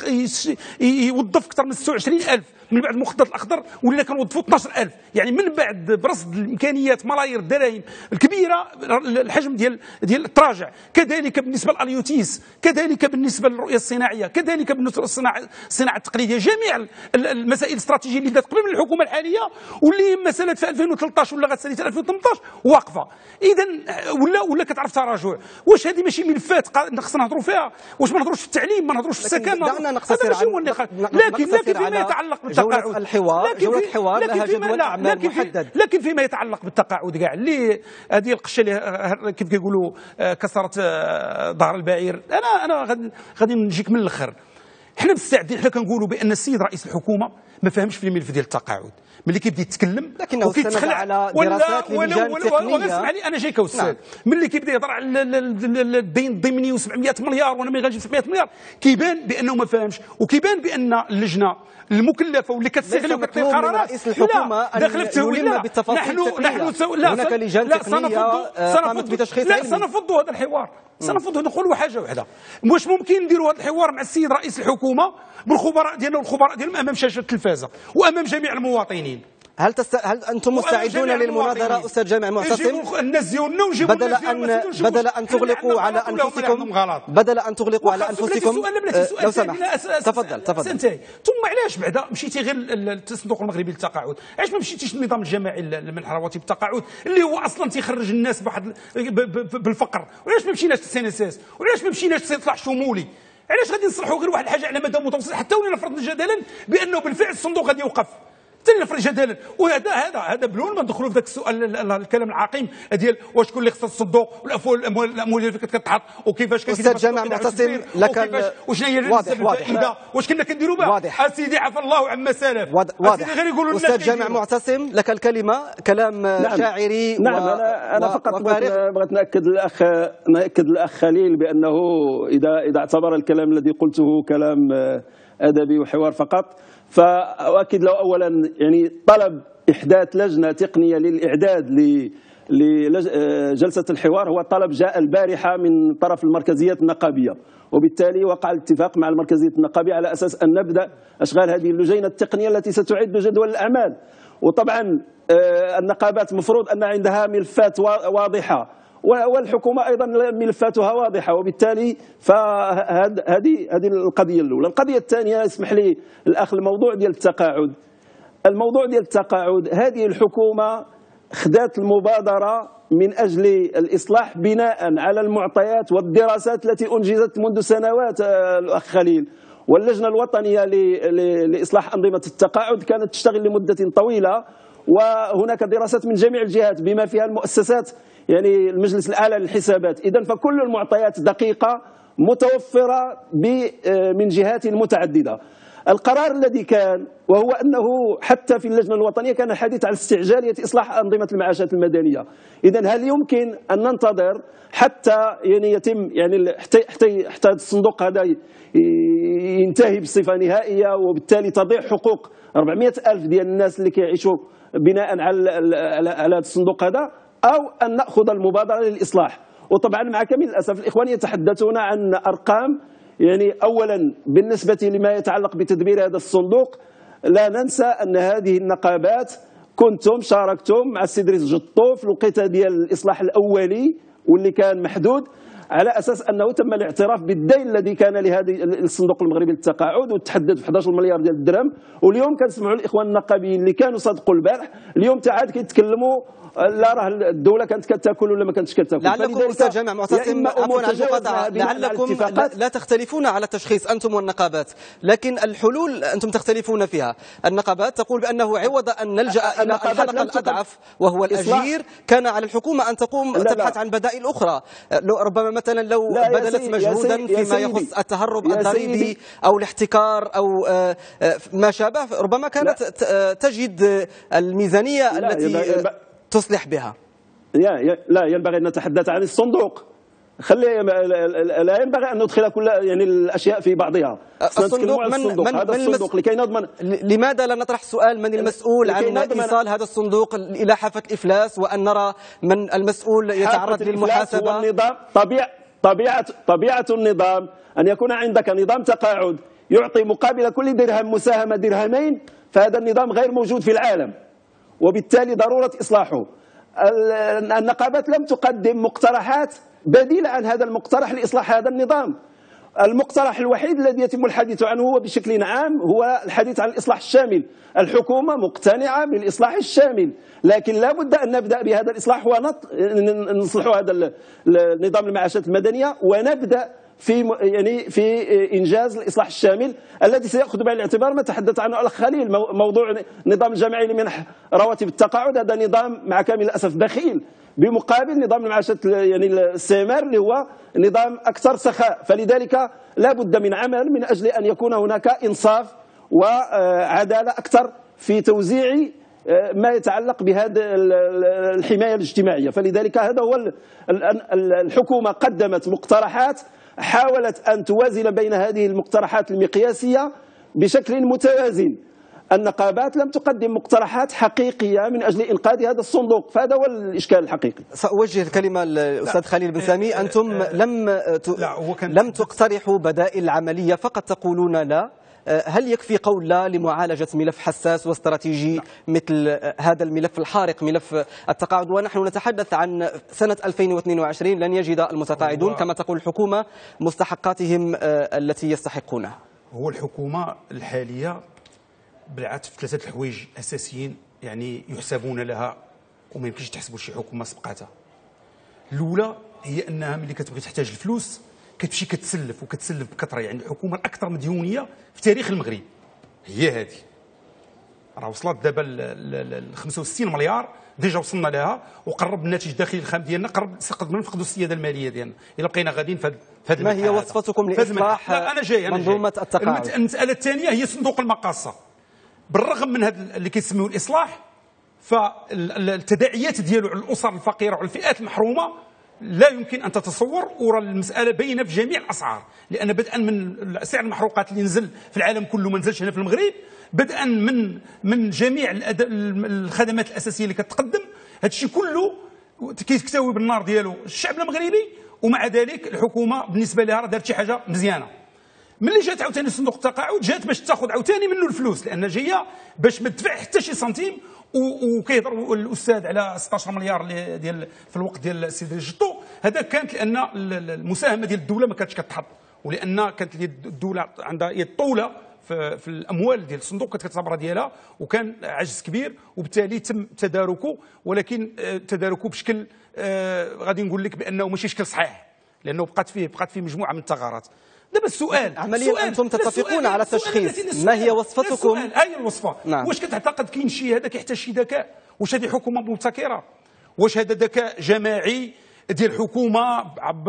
يوظف اكثر من ستة وعشرين ألف، من بعد المخطط الاخضر ولينا كنوظفوا اثناش ألف، يعني من بعد برصد الامكانيات ملايير الدراهم الكبيره الحجم ديال ديال التراجع. كذلك بالنسبه للاليوتيس، كذلك بالنسبه للرؤيه الصناعيه، كذلك بالنسبه للصناعه الصناعه التقليديه، جميع المسائل الاستراتيجيه اللي بدات قبل من الحكومه الحاليه واللي مسالت في ألفين وثلاثطاش ولا غتسالي في ألفين وثمنطاش واقفه. اذا ولا ولا كتعرف تراجع. واش هذه ماشي ملفات خصنا نهضروا فيها؟ واش ما نهضروش في التعليم، ما نهضروش في السكن؟ دعنا نقتصر على لكن لكن فيما يتعلق بالتقاعد الحوار جوله حوار لها جدول اعمال محدد. لكن فيما يتعلق بالتقاعد كاع اللي هذه القشه اللي كيف كيقولوا كسرت ظهر البعير، انا انا غادي غادي نجيك من الاخر. حنا مستعدين، حنا كنقولوا بان السيد رئيس الحكومه ما فهمش في الملف ديال التقاعد، ملي كيبدا يتكلم لكنه استند على دراسات للجان التقنيه. اسمع لي انا جايك استاذ، نعم. ملي كيبدا يهضر على الدين الضمني وسبعمائة مليار وانا ما غنجيب سبعمائة مليار، كيبان بانه ما فاهمش، وكيبان بان اللجنه المكلفه واللي كتستغل وكتعطي القرارات رئيس الحكومه داخل التهويل بالتفاصيل. نحن نحن لا هناك لجان تقنيه قامت بتشخيص علمي. لا سنفضوا هذا الحوار، سنفضوا نقولوا حاجه واحده، واش ممكن نديروا هذا الحوار مع السيد رئيس الحكومه بالخبراء ديالنا والخبراء ديالهم امام شاشه التلفازه وامام جميع المواطنين؟ هل تست... هل انتم مستعدون للمناظره استاذ جامع معتصم؟ الناس ديالنا ونجيبوا بدل ان بدل ان تغلقوا على انفسكم بدل ان تغلقوا على انفسكم لو سمحت تفضل تفضل. ثم علاش بعدا مشيتي غير الصندوق المغربي للتقاعد؟ علاش ما مشيتيش للنظام الجماعي لمنح رواتب التقاعد اللي هو اصلا تيخرج الناس بواحد بالفقر؟ وعلاش ما مشيناش للسي ان اس اس؟ وعلاش ما مشيناش للاصلاح الشمولي؟ علاش غادي نصلحوا غير واحد الحاجه على مدى متوسط حتى ولينا فرضنا جدلا بانه بالفعل الصندوق غادي يوقف؟ حتى نفرض جدلا. وهذا هذا هذا بدون ما ندخلوا في ذاك السؤال الكلام العقيم ديال واش شكون اللي خص الصندوق والاموال الاموال اللي كتحط وكيفاش كتدير. استاذ جامع معتصم لك وشنو هي الفائده واش كنا كنديروا بها؟ اسيدي عفى الله عما سلف. واضح. غير يقولوا استاذ جامع معتصم لك الكلمه، كلام نعم. شاعري. نعم و... انا انا فقط بغيت ناكد الاخ ناكد الاخ خليل بانه اذا اذا اعتبر الكلام الذي قلته كلام ادبي وحوار فقط، فأؤكد له أولا يعني طلب إحداث لجنة تقنية للإعداد لجلسة الحوار هو طلب جاء البارحة من طرف المركزيات النقابية، وبالتالي وقع الاتفاق مع المركزية النقابية على أساس أن نبدأ أشغال هذه اللجنة التقنية التي ستعد جدول الأعمال. وطبعا النقابات مفروض أن عندها ملفات واضحة والحكومة أيضا ملفاتها واضحة، وبالتالي فهذه هذه القضية الأولى. القضية الثانية اسمح لي الأخ، الموضوع ديال التقاعد الموضوع ديال التقاعد، هذه الحكومة خدات المبادرة من أجل الإصلاح بناء على المعطيات والدراسات التي أنجزت منذ سنوات الأخ خليل. واللجنة الوطنية لإصلاح أنظمة التقاعد كانت تشتغل لمدة طويلة، وهناك دراسات من جميع الجهات بما فيها المؤسسات، يعني المجلس الأعلى للحسابات. إذن فكل المعطيات دقيقة متوفرة من جهات متعددة. القرار الذي كان وهو أنه حتى في اللجنة الوطنية كان الحديث عن استعجالية إصلاح أنظمة المعاشات المدنية. إذن هل يمكن أن ننتظر حتى يعني يتم يعني حتى حتى حتى الصندوق هذا ينتهي بصفة نهائية، وبالتالي تضيع حقوق أربعمائة ألف ديال الناس اللي كيعيشوا بناء على على هذا الصندوق هذا، أو أن نأخذ المبادرة للإصلاح؟ وطبعا مع كامل الأسف الإخوان يتحدثون عن أرقام، يعني أولا بالنسبة لما يتعلق بتدبير هذا الصندوق لا ننسى أن هذه النقابات كنتم شاركتم مع السيد رئيس جطو في الوقيته ديال الإصلاح الأولي واللي كان محدود، على أساس أنه تم الاعتراف بالدين الذي كان لهذه الصندوق المغربي للتقاعد، وتحدد في أحد عشر مليار ديال الدرهم. واليوم كنسمعوا الإخوان النقابيين اللي كانوا صدقوا البارح اليوم تعاد كيتكلموا لا راه الدوله كانت كتاكل ولا ما كانتش كتاكل. لعلكم استاذ جامع معتصم، عفوا على المقاطعه، لعلكم لا تختلفون على التشخيص انتم والنقابات، لكن الحلول انتم تختلفون فيها. النقابات تقول بانه عوض ان نلجا الى الحلقه الاضعف وهو الاجير، كان على الحكومه ان تقوم تبحث عن بدائل اخرى، ربما مثلا لو بذلت مجهودا فيما يخص التهرب الضريبي او الاحتكار او ما شابه، ربما كانت تجد الميزانيه التي تصلح بها. لا ينبغي أن نتحدث عن الصندوق، خلي لا ينبغي أن ندخل كل يعني الأشياء في بعضها. الصندوق من الصندوق. من, هذا من الصندوق لكي نضمن. لماذا لا نطرح سؤال من المسؤول عن إيصال هذا الصندوق إلى حافة الإفلاس، وأن نرى من المسؤول يتعرض للمحاسبة؟ هو النظام طبيعة طبيعة طبيعة النظام أن يكون عندك نظام تقاعد يعطي مقابل كل درهم مساهمة درهمين، فهذا النظام غير موجود في العالم، وبالتالي ضرورة إصلاحه. النقابات لم تقدم مقترحات بديلة عن هذا المقترح لإصلاح هذا النظام. المقترح الوحيد الذي يتم الحديث عنه هو بشكل عام هو الحديث عن الإصلاح الشامل. الحكومة مقتنعة بالإصلاح الشامل، لكن لا بد أن نبدأ بهذا الإصلاح ونصلح هذا النظام المعاشات المدنية، ونبدأ في يعني في انجاز الاصلاح الشامل الذي سياخذ بعين الاعتبار ما تحدث عنه الاخ خليل، موضوع النظام الجامعي لمنح رواتب التقاعد. هذا نظام مع كامل الاسف بخيل، بمقابل نظام المعاشات يعني السيمار اللي هو نظام اكثر سخاء. فلذلك لا بد من عمل من اجل ان يكون هناك انصاف وعداله اكثر في توزيع ما يتعلق بهذا الحمايه الاجتماعيه. فلذلك هذا هو الحكومه قدمت مقترحات حاولت أن توازن بين هذه المقترحات المقياسية بشكل متوازن. النقابات لم تقدم مقترحات حقيقية من أجل إنقاذ هذا الصندوق، فهذا هو الإشكال الحقيقي. سأوجه الكلمة للأستاذ خليل بن سامي. أنتم لم لم تقترحوا بدائل عملية، فقط تقولون لا. هل يكفي قول لا لمعالجة ملف حساس واستراتيجي لا. مثل هذا الملف الحارق، ملف التقاعد، ونحن نتحدث عن سنة ألفين واثنين وعشرين لن يجد المتقاعدون كما تقول الحكومة مستحقاتهم التي يستحقونها؟ هو الحكومة الحالية بالعكس في ثلاثة الحوايج أساسيين يعني يحسبون لها وما يمكنش تحسبوا شي حكومة سبقتها. الأولى هي أنها ملي كتبغي تحتاج الفلوس كتمشي كتسلف وكتسلف بكثره، يعني الحكومه الاكثر مديونيه في تاريخ المغرب هي هذه. راه وصلت دابا ل خمسة وستين مليار ديجا وصلنا لها، وقرب الناتج الداخلي الخام ديالنا قرب قد ما نفقدوا السياده الماليه ديالنا الا بقينا غاديين في هذا. ما هي وصفتكم لاصلاح أنا جاي أنا منظومه جاي. التقاعد؟ المساله الثانيه هي صندوق المقاصه. بالرغم من هذا اللي كيسميوه الاصلاح، فالتداعيات ديالو على الاسر الفقيره وعلى الفئات المحرومه لا يمكن أن تتصور، ورا المسألة باينة في جميع الأسعار، لأن بدءا من سعر المحروقات اللي نزل في العالم كله ما نزلش هنا في المغرب، بدءا من من جميع الخدمات الأساسية اللي كتقدم، هذا الشيء كله كيكتوي بالنار ديالو الشعب المغربي. ومع ذلك الحكومة بالنسبة لها دارت شي حاجة مزيانة. ملي جات عاوتاني صندوق التقاعد جات باش تاخذ عاوتاني منه الفلوس، لأن جاية باش ما تدفع حتى شي سنتيم. وكيهضر الاستاذ على ستة عشر مليار ديال في الوقت ديال السيد جطو، هذا كانت لان المساهمه ديال الدوله ما كانتش كتحط، ولان كانت الدوله عندها يد طوله في, في الاموال ديال الصندوق كانت كتعتبر ديالها، وكان عجز كبير، وبالتالي تم تداركه، ولكن تداركه بشكل غادي نقول لك بانه ماشي شكل صحيح، لانه بقات فيه بقات فيه مجموعه من الثغرات. دابا السؤال عمليا انتم تتفقون على التشخيص، ما هي وصفتكم؟ هاي الوصفه. نعم. واش كتعتقد كاين شي هذا كيحتاج شي ذكاء؟ واش هذه حكومه مبتكره؟ واش هذا ذكاء جماعي ديال الحكومه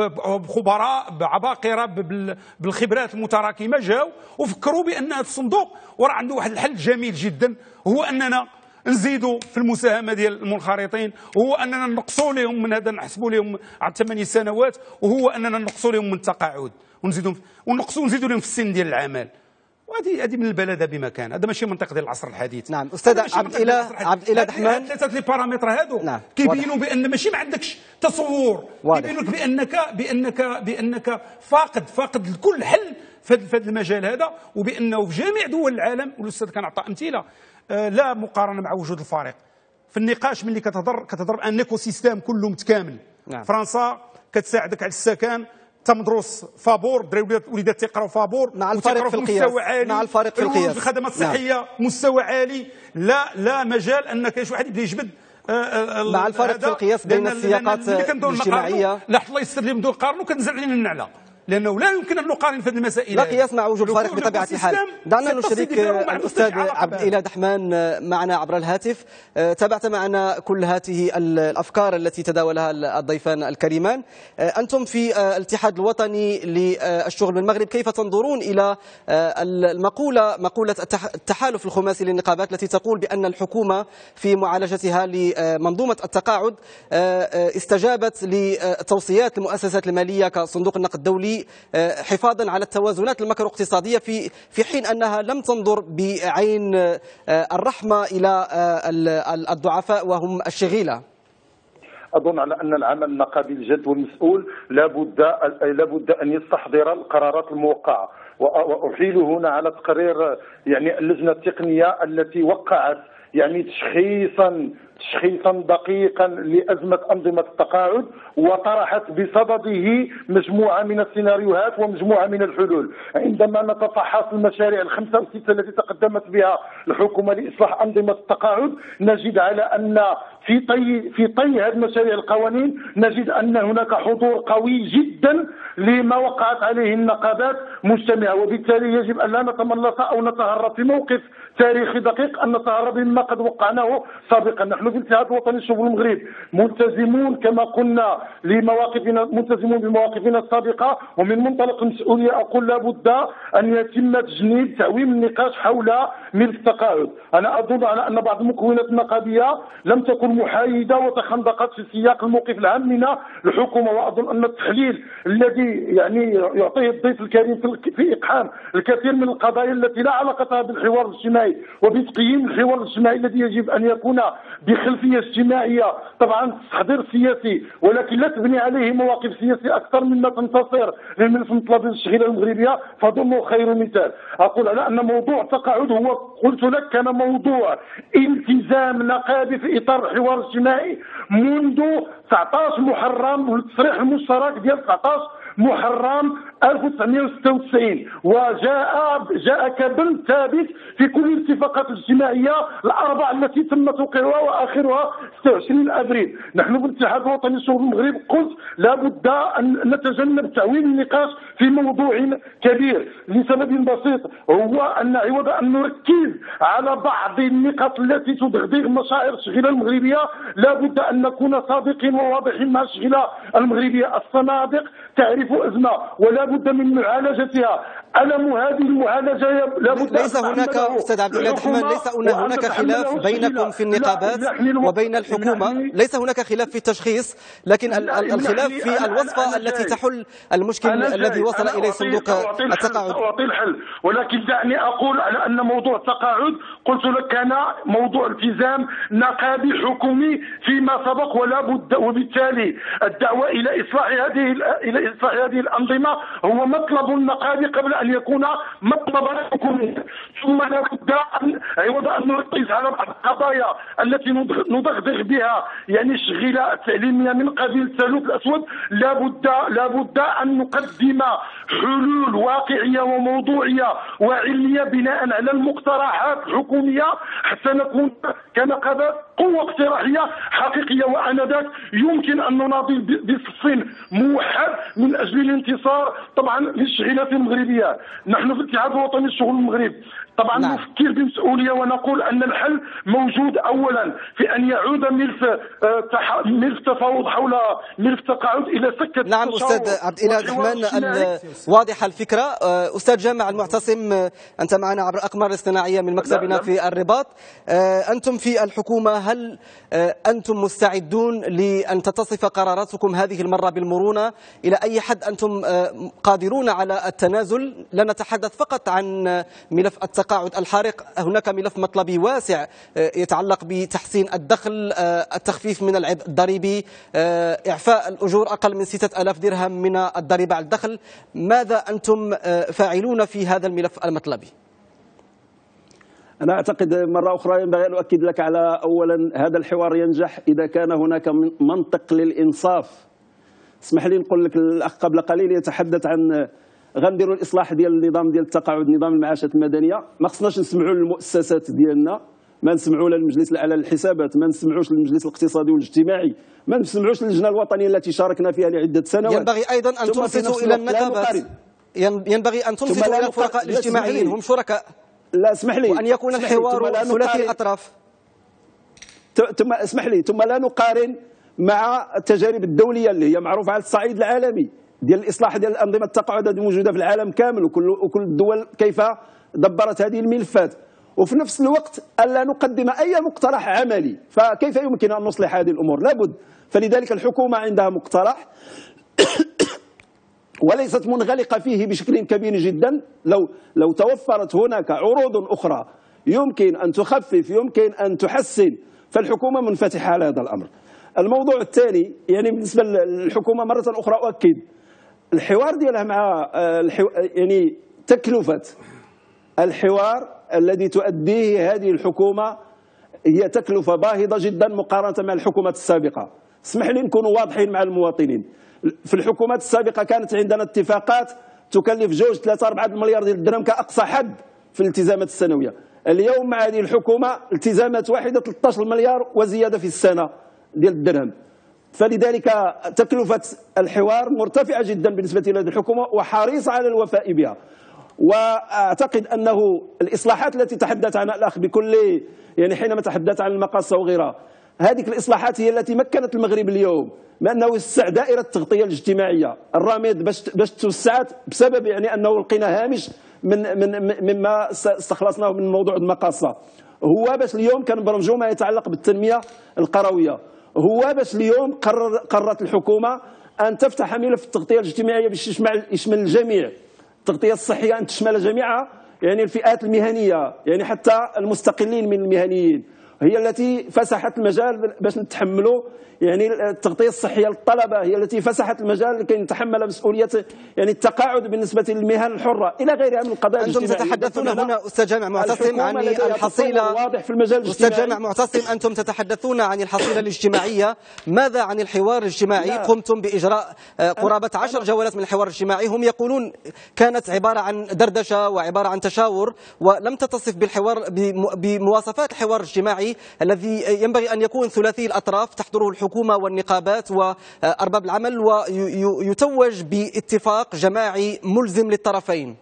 بخبراء بعباقره بالخبرات المتراكمه جاوا وفكروا بان هذا الصندوق وراه عنده واحد الحل جميل جدا، هو اننا نزيدوا في المساهمه ديال المنخرطين، وهو اننا نقصوا لهم من هذا، نحسبوا لهم على ثمانية سنوات، وهو اننا نقصوا لهم من التقاعد ونزيدوا ونقصوا ونزيدوا لهم في السن ديال العمل. وهذه هذه من البلده بمكان، هذا ماشي منطق ديال العصر الحديث. نعم استاذ عبد الاله عبد الاله دحمان، ثلاثه لي بارامتر هادو نعم. كيبينوا بان ماشي ما عندكش تصور، كيبينوا لك بانك بانك بانك فاقد فاقد لكل حل في هذا المجال هذا، وبانه في جميع دول العالم، والاستاذ كان عطى امثله آه لا مقارنه مع وجود الفارق في النقاش. ملي كتهضر كتهضر ان ايكو سيستيم كله متكامل. نعم. فرنسا كتساعدك على السكن، تمدرس فابور، الدراري وليدات تيقراو فابور مع الفارق في القياس، مع الفارق في القياس، الخدمات الصحيه نعم. مستوى عالي، لا لا مجال ان كاين شي واحد يبدا يجبد مع الفارق في القياس بين السياقات الاجتماعيه. لا الله يستر لي نديرو نقارنوا كنزل علينا النعله، لانه لا يمكن ان نقارن في هذه المسائل. لا قياس مع وجود الفارق بطبيعه الحال. دعنا نشارك الاستاذ عبد الاله دحمان معنا عبر الهاتف. تابعت معنا كل هذه الافكار التي تداولها الضيفان الكريمان. انتم في الاتحاد الوطني للشغل بالمغرب كيف تنظرون الى المقوله مقوله التحالف الخماسي للنقابات التي تقول بان الحكومه في معالجتها لمنظومه التقاعد استجابت لتوصيات المؤسسات الماليه كصندوق النقد الدولي حفاظا على التوازنات الماكرو اقتصادية، في في حين أنها لم تنظر بعين الرحمة إلى الضعفاء وهم الشغيلة؟ اظن على ان العمل النقابي الجد والمسؤول لابد لابد ان يستحضر القرارات الموقعه، واحيل هنا على تقرير يعني اللجنه التقنيه التي وقعت يعني تشخيصا تشخيصا دقيقا لأزمة أنظمة التقاعد، وطرحت بصدده مجموعة من السيناريوهات ومجموعة من الحلول. عندما نتفحص المشاريع الخمسة أو الستة التي تقدمت بها الحكومة لإصلاح أنظمة التقاعد نجد على أن في طي في طي هذه المشاريع القوانين نجد أن هناك حضور قوي جدا لما وقعت عليه النقابات مجتمعة، وبالتالي يجب أن لا نتملص أو نتهرب في موقف تاريخي دقيق أن نتهرب مما قد وقعناه سابقا. نحن في الاتحاد الوطني للشغل المغرب ملتزمون كما قلنا لمواقفنا، ملتزمون بمواقفنا السابقة، ومن منطلق المسؤولية أقول لابد أن يتم تجنيب تعويم النقاش حول ملف التقاعد. أنا أظن على أن بعض المكونات النقابية لم تكن محايدة وتخندقت في سياق الموقف العام من الحكومة، وأظن أن التحليل الذي يعني يعطيه الضيف الكريم في إقحام الكثير من القضايا التي لا علاقة بالحوار الاجتماعي وبتقييم الحوار الاجتماعي الذي يجب أن يكون بخلفية اجتماعية طبعا تحضير سياسي، ولكن لا تبني عليه مواقف سياسية أكثر مما تنتصر للملف المطلب للتشغيل المغربية، فظنه خير مثال. أقول على أن موضوع التقاعد هو قلت لك كان موضوع التزام نقابي في إطار الحوار الاجتماعي منذ تسعة عشر محرم، والتصريح المشترك ديال تسعة عشر محرم ألف وتسعمائة وستة وتسعين، وجاء جاء كبن ثابت في كل الاتفاقات الاجتماعيه الاربع التي تم توقيعها واخرها ستة وعشرين ابريل. نحن في الاتحاد الوطني للشغل المغرب قلت لابد ان نتجنب تعويم النقاش في موضوع كبير لسبب بسيط، هو ان عوض ان نركز على بعض النقاط التي تدغدغ مشاعر الشغيله المغربيه لابد ان نكون صادقين وواضحين مع الشغيله المغربيه. الصناديق تعرف ازمه ولا بد من معالجتها. ألم هذه المعالجة لابد ليس هناك أستاذ عبد الاله دحمان ليس هناك خلاف بينكم في النقابات وبين الحكومة، ليس هناك خلاف في التشخيص، لكن الخلاف في الوصفة التي تحل المشكل الذي وصل إليه صندوق التقاعد. أعطي الحل، ولكن دعني أقول على أن موضوع التقاعد قلت لك كان موضوع التزام نقابي حكومي فيما سبق، ولا بد، وبالتالي الدعوة إلى إصلاح هذه إلى إصلاح هذه الأنظمة هو مطلب النقابي قبل ان يكون مطلبا حكوميا. ثم لا بد ان عوض ان نركز على بعض القضايا التي ندغدغ بها يعني الشغيله التعليميه من قبيل الثالوث الاسود، لا بد لا بد ان نقدم حلول واقعيه وموضوعيه وعلميه بناء على المقترحات الحكوميه حتى نكون كنقابه قوه اقتراحيه حقيقيه، وانذاك يمكن ان نناضل بصف موحد من اجل الانتصار طبعا للشغيلات المغربيه. نحن في الاتحاد الوطني للشغل المغرب طبعا نعم. نفكر بمسؤوليه ونقول ان الحل موجود اولا في ان يعود ملف تح... ملف تفاوض حول ملف تقاعد الى سكه. نعم استاذ عبد الاله الرحمن، واضحه الفكره. استاذ جامع المعتصم، انت معنا عبر الاقمار الاصطناعيه من مكتبنا في الرباط. انتم في الحكومه، هل انتم مستعدون لان تتصف قراراتكم هذه المره بالمرونه؟ الى اي حد انتم قادرون على التنازل؟ لا نتحدث فقط عن ملف التقاعد الحارق، هناك ملف مطلبي واسع يتعلق بتحسين الدخل، التخفيف من العبء الضريبي، إعفاء الأجور أقل من ستة آلاف درهم من الضريبة على الدخل. ماذا أنتم فاعلون في هذا الملف المطلبي؟ أنا أعتقد مرة أخرى ينبغي أن أؤكد لك على أولا هذا الحوار ينجح إذا كان هناك منطق للإنصاف. اسمح لي نقول لك الأخ قبل قليل يتحدث عن غنديروا الاصلاح ديال النظام ديال التقاعد، نظام المعاشات المدنيه. ما خصناش نسمعوا للمؤسسات ديالنا، ما نسمعوا للمجلس الاعلى للحسابات، ما نسمعوش للمجلس الاقتصادي والاجتماعي، ما نسمعوش للجنه الوطنيه التي شاركنا فيها لعده سنوات. ينبغي ايضا ان تنصتوا الى النقابات، ينبغي ان تنصتوا الى الفرقاء الاجتماعيين، هم شركاء. لا اسمح لي، وان يكون الحوار ثلاثي الاطراف. ثم اسمح لي، ثم لا نقارن مع التجارب الدوليه اللي هي معروفه على الصعيد العالمي ديال الاصلاح ديال الانظمه التقاعد هذه موجوده في العالم كامل، وكل وكل الدول كيف دبرت هذه الملفات، وفي نفس الوقت الا نقدم اي مقترح عملي. فكيف يمكن ان نصلح هذه الامور؟ لابد. فلذلك الحكومه عندها مقترح وليست منغلقه فيه بشكل كبير جدا. لو لو توفرت هناك عروض اخرى يمكن ان تخفف، يمكن ان تحسن، فالحكومه منفتحه على هذا الامر. الموضوع الثاني يعني بالنسبه للحكومه مره اخرى اؤكد الحوار ديالها مع الحو... يعني تكلفه الحوار الذي تؤديه هذه الحكومه هي تكلفه باهظه جدا مقارنه مع الحكومات السابقه. اسمح لي نكونوا واضحين مع المواطنين. في الحكومات السابقه كانت عندنا اتفاقات تكلف جوج ثلاثة أربعة مليار ديال الدرهم كأقصى حد في الالتزامات السنويه. اليوم مع هذه الحكومه التزامات واحده ثلاثة عشر مليار وزياده في السنه ديال الدرهم. فلذلك تكلفة الحوار مرتفعة جدا بالنسبة لهذه الحكومة وحريصة على الوفاء بها. وأعتقد أنه الإصلاحات التي تحدث عنها الأخ بكل يعني حينما تحدث عن المقاصة وغيرها، هذه الإصلاحات هي التي مكنت المغرب اليوم من أنه يوسع دائرة التغطية الاجتماعية. الرامد باش باش توسعت بسبب يعني أنه لقينا هامش من من مما استخلصناه من موضوع المقاصة. هو باش اليوم كنبرمجوا ما يتعلق بالتنمية القروية. هو باش اليوم قرر قررت الحكومه ان تفتح ملف التغطيه الاجتماعيه باش يشمل يشمل الجميع. التغطيه الصحيه ان تشمل جميع يعني الفئات المهنيه، يعني حتى المستقلين من المهنيين، هي التي فسحت المجال باش نتحملوا يعني التغطيه الصحيه للطلبه، هي التي فسحت المجال لكي نتحمل مسؤوليه يعني التقاعد بالنسبه للمهن الحره الى غيرها من القضايا الاجتماعيه. انتم تتحدثون هنا استاذ جامع معتصم عن الحصيله واضح في المجال استاذ جامع معتصم، انتم تتحدثون عن الحصيله الاجتماعيه، ماذا عن الحوار الاجتماعي؟ لا. قمتم باجراء قرابه عشر جولات من الحوار الاجتماعي، هم يقولون كانت عباره عن دردشه وعباره عن تشاور ولم تتصف بالحوار بمواصفات الحوار الاجتماعي الذي ينبغي ان يكون ثلاثي الاطراف تحضره الحكومه والنقابات وأرباب العمل ويتوج باتفاق جماعي ملزم للطرفين.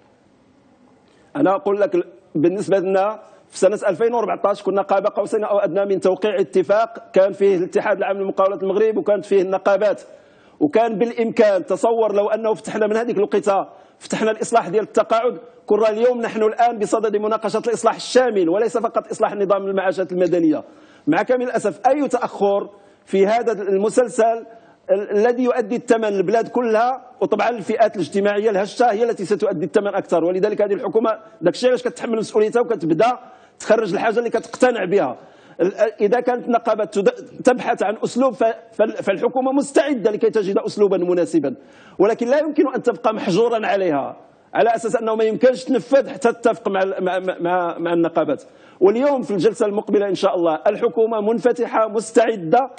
أنا أقول لك بالنسبة لنا في سنة ألفين وأربعة عشر كنا قاب قوسين أو أدنى من توقيع اتفاق كان فيه الاتحاد العام لمقاولات المغرب وكانت فيه النقابات، وكان بالإمكان تصور لو أنه فتحنا من هذيك الوقيته فتحنا الإصلاح ديال التقاعد كنا اليوم نحن الآن بصدد مناقشة الإصلاح الشامل وليس فقط إصلاح نظام المعاشات المدنية. مع كامل الأسف أي تأخر في هذا المسلسل الذي يؤدي الثمن البلاد كلها، وطبعا الفئات الاجتماعيه الهشه هي التي ستؤدي الثمن اكثر. ولذلك هذه الحكومه داك الشيء علاش كتحمل مسؤوليتها وكتبدا تخرج الحاجه اللي كتقتنع بها. اذا كانت النقابات تبحث عن اسلوب فالحكومه مستعده لكي تجد اسلوبا مناسبا، ولكن لا يمكن ان تبقى محجورا عليها. على اساس انه ما يمكنش تنفذ حتى تتفق مع مع مع, مع النقابات. واليوم في الجلسه المقبله ان شاء الله الحكومه منفتحه مستعده.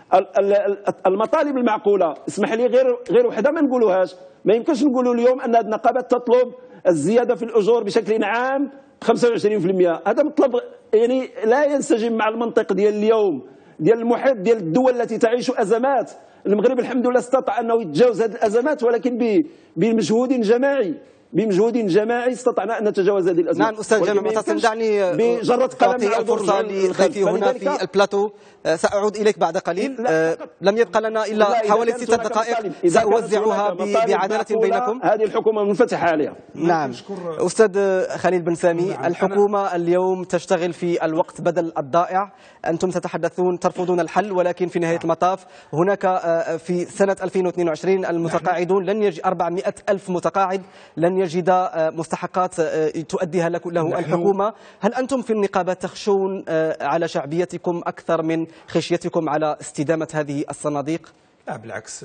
المطالب المعقوله، اسمح لي غير غير وحده ما نقولوهاش. ما يمكنش نقولوا اليوم ان النقابات تطلب الزياده في الاجور بشكل عام خمسة وعشرين بالمئة. هذا مطلب يعني لا ينسجم مع المنطق ديال اليوم، ديال المحيط ديال الدول التي تعيش ازمات. المغرب الحمد لله استطاع انه يتجاوز هذه الازمات، ولكن بمجهود جماعي بمجهود جماعي استطعنا ان نتجاوز هذه الازمات. نعم استاذ جمال معتصم، دعني بجرة قلم تعطي الفرصه لضيفي هنا في البلاتو. ساعود اليك بعد قليل. لم يبقى لنا الا حوالي ست دقائق ساوزعها بعداله بينكم. هذه الحكومه منفتحه عليها. نعم استاذ خليل بن سامي، الحكومه اليوم تشتغل في الوقت بدل الضائع. انتم تتحدثون ترفضون الحل، ولكن في نهايه المطاف هناك في سنه ألفين واثنين وعشرين المتقاعدون لن يجد أربعمئة ألف متقاعد لن يجد مستحقات تؤديها له الحكومة. هل أنتم في النقابة تخشون على شعبيتكم أكثر من خشيتكم على استدامة هذه الصناديق؟ لا بالعكس،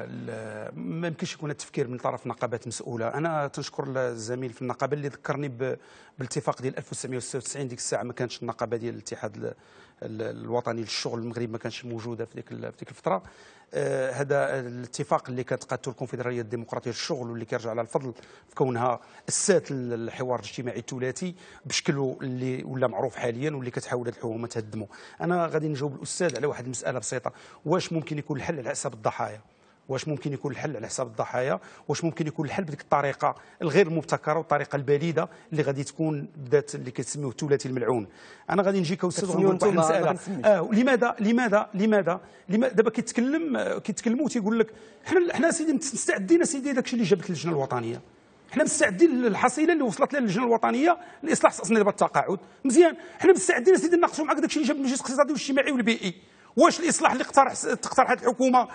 ما يمكنش يكون التفكير من طرف نقابات مسؤوله. انا تنشكر الزميل في النقابه اللي ذكرني بالاتفاق ديال ألف وتسعمئة وستة وتسعين. ديك الساعه ما كانتش النقابه ديال الاتحاد الوطني للشغل المغرب ما كانش موجوده في ديك في ديك الفتره. آه هذا الاتفاق اللي كانت قادته الكونفدراليه الديمقراطيه للشغل، واللي كيرجع على الفضل في كونها اسات الحوار الاجتماعي الثلاثي بشكله اللي ولا معروف حاليا، واللي كتحاول هذه الحكومه تهدمه. انا غادي نجاوب الاستاذ على واحد المساله بسيطه: واش ممكن يكون الحل على حساب الضحايا؟ واش ممكن يكون الحل على حساب الضحايا؟ واش ممكن يكون الحل بديك الطريقه الغير مبتكره والطريقه البليده اللي غادي تكون بدات اللي كتسميوه الثلاثي الملعون؟ انا غادي نجيك استاذ ونقول واحد المساله. اه لماذا لماذا لماذا لماذا دابا كيتكلم كيتكلموا تيقول لك حنا حنا سيدي مستعدين سيدي داكشي اللي جابت اللجنه الوطنيه، حنا مستعدين للحصيله اللي وصلت لها اللجنه الوطنيه لاصلاح صناديق التقاعد، مزيان، حنا مستعدين سيدي نناقشوا معاك داكشي اللي جاب المجلس الاقتصادي والاجتماعي والبيئي. واش الاصلاح اللي اقترح تقترح هذه الحكومه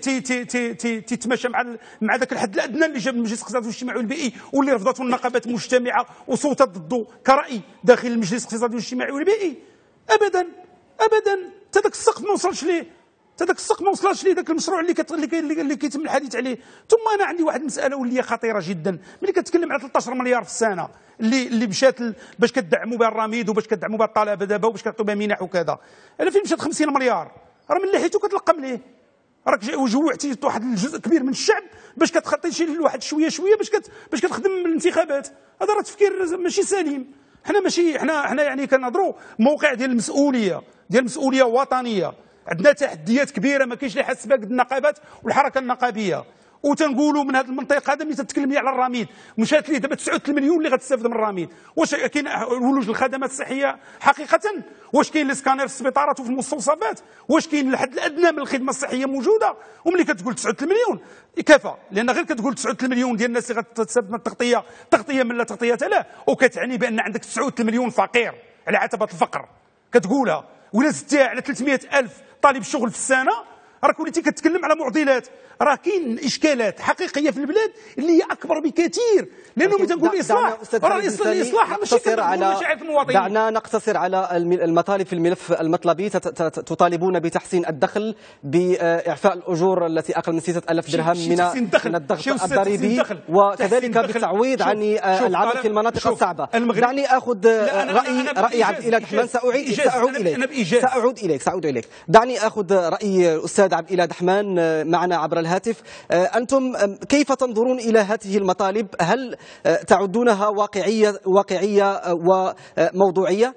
تتماشى مع مع ذاك الحد الادنى اللي جاب المجلس الاقتصادي والاجتماعي والبيئي واللي رفضته النقابات المجتمعه وصوتت ضده كرأي داخل المجلس الاقتصادي والاجتماعي والبيئي؟ ابدا ابدا، حتى ذاك السقف ما وصلش ليه، حتى ذاك السقف ما وصلش ليه ذاك المشروع اللي كت... اللي, اللي كيتم الحديث عليه. ثم انا عندي واحد المساله واللي هي خطيره جدا، ملي كتكلم على ثلاثة عشر مليار في السنه اللي اللي مشات ل... باش كتدعموا بها الرميد وباش كتدعموا بها الطلبه دابا وباش كتعطوا بها منح وكذا، انا فين مشات خمسين مليار؟ راه من لحيته كتلقم ليه، راك جوعتي واحد الجزء كبير من الشعب باش كتخطي شي لواحد شويه شويه باش كت... باش كتخدم الانتخابات. هذا راه تفكير ماشي سليم. حنا ماشي حنا حنا يعني كنهضروا موقع ديال المسؤوليه ديال المسؤوليه وطنيه. عندنا تحديات كبيره ما كاينش اللي حس بها قد النقابات والحركه النقابيه، وتنقولوا من هذا المنطق هذا ملي تتكلم لي على الرميد مشات ليه دابا تسعة مليون اللي غتستافد من الرميد. واش كاين ولوج الخدمات الصحيه حقيقه؟ واش كاين الاسكانير في السبيطارات وفي المستوصفات؟ واش كاين الحد الادنى من الخدمه الصحيه موجوده؟ وملي كتقول تسعة مليون كفى، لان غير كتقول تسعة مليون ديال الناس اللي غتستافد من التغطيه تغطيه من لا تغطيه له، وكتعني بان عندك تسعة مليون فقير على عتبه الفقر كتقولها، ولا زدتيها على ثلاثمئة ألف طالب شغل في السنه، راك وليتي كتكلم على معضلات. راه كاين اشكالات حقيقيه في البلاد اللي هي اكبر بكثير، لانه ملي تنقول الاصلاح راه الاصلاح ماشي على دعنا نقتصر على المطالب في الملف المطلبي. تطالبون بتحسين الدخل، باعفاء الاجور التي اقل من ستة آلاف درهم من من الضغط الضريبي، وكذلك بالتعويض عن العمل في المناطق الصعبه. دعني اخذ راي راي عبد الاله دحمان. ساعيد ساعود اليك ساعود اليك ساعود اليك دعني اخذ راي الاستاذ عبد الاله دحمان معنا عبر الهاتف. أنتم كيف تنظرون إلى هذه المطالب؟ هل تعدونها واقعية واقعية وموضوعية؟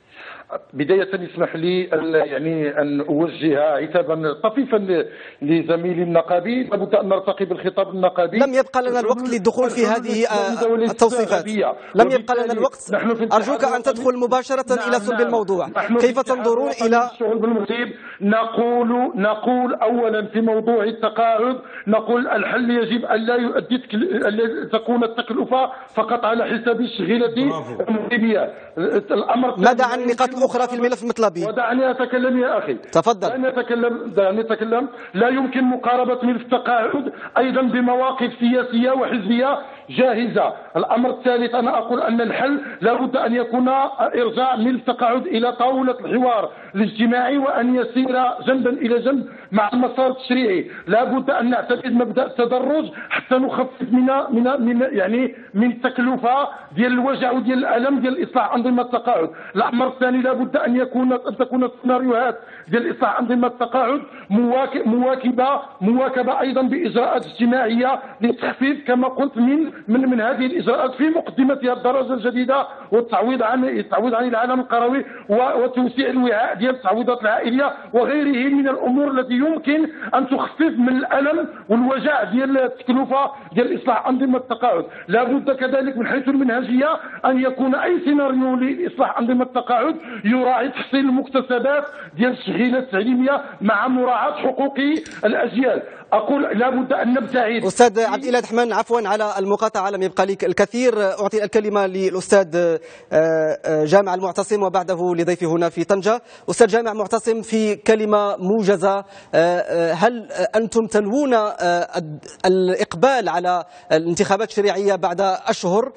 بداية اسمح لي أن يعني أن أوجه عتابا طفيفا لزميلي النقابي. لابد أن نرتقي بالخطاب النقابي. لم يبقى لنا الوقت للدخول في هذه التوصيفات، لم يبقى لنا الوقت. أرجوك أن تدخل مباشرة إلى صلب الموضوع. كيف تنظرون إلى الشغل بالمغرب؟ نقول نقول أولا في موضوع التقاعد، نقول الحل يجب أن لا يؤدي تكون التكلفة فقط على حساب الشغيلة المغربية. الأمر ماذا عن النقاط أخرى في الملف المطلبي؟ ودعني أتكلم يا أخي. تفضل. دعني أتكلم دعني أتكلم لا يمكن مقاربة ملف التقاعد أيضا بمواقف سياسية وحزبية جاهزة. الأمر الثالث أنا أقول أن الحل لابد أن يكون إرجاع من التقاعد إلى طاولة الحوار الاجتماعي وأن يسير جنبا إلى جنب مع المسار التشريعي. لابد أن نعتمد مبدأ التدرج حتى نخفف من من من يعني من التكلفة ديال الوجع وديال الألم ديال إصلاح أنظمة التقاعد. الأمر الثاني لابد أن يكون أن تكون السيناريوهات ديال إصلاح أنظمة التقاعد مواكبة مواكبة أيضا بإجراءات اجتماعية للتخفيف كما قلت من من من هذه الإجراءات في مقدمتها الدرجة الجديدة والتعويض عن التعويض عن العالم القروي وتوسيع الوعاء ديال التعويضات العائلية وغيره من الأمور التي يمكن أن تخفف من الألم والوجع ديال التكلفة ديال إصلاح أنظمة التقاعد. لابد كذلك من حيث المنهجية أن يكون أي سيناريو لإصلاح أنظمة التقاعد يراعي تحصيل المكتسبات ديال الشغيلات التعليمية مع مراعاة حقوق الأجيال. أقول لابد أن نبتعد. أستاذ عبد الإله دحمان، عفوا على المقاطعة، لم يبقى لي الكثير. أعطي الكلمة للأستاذ جامع المعتصم وبعده لضيفي هنا في طنجة. أستاذ جامع معتصم، في كلمة موجزة، هل أنتم تنوون الإقبال على الانتخابات الشريعية بعد أشهر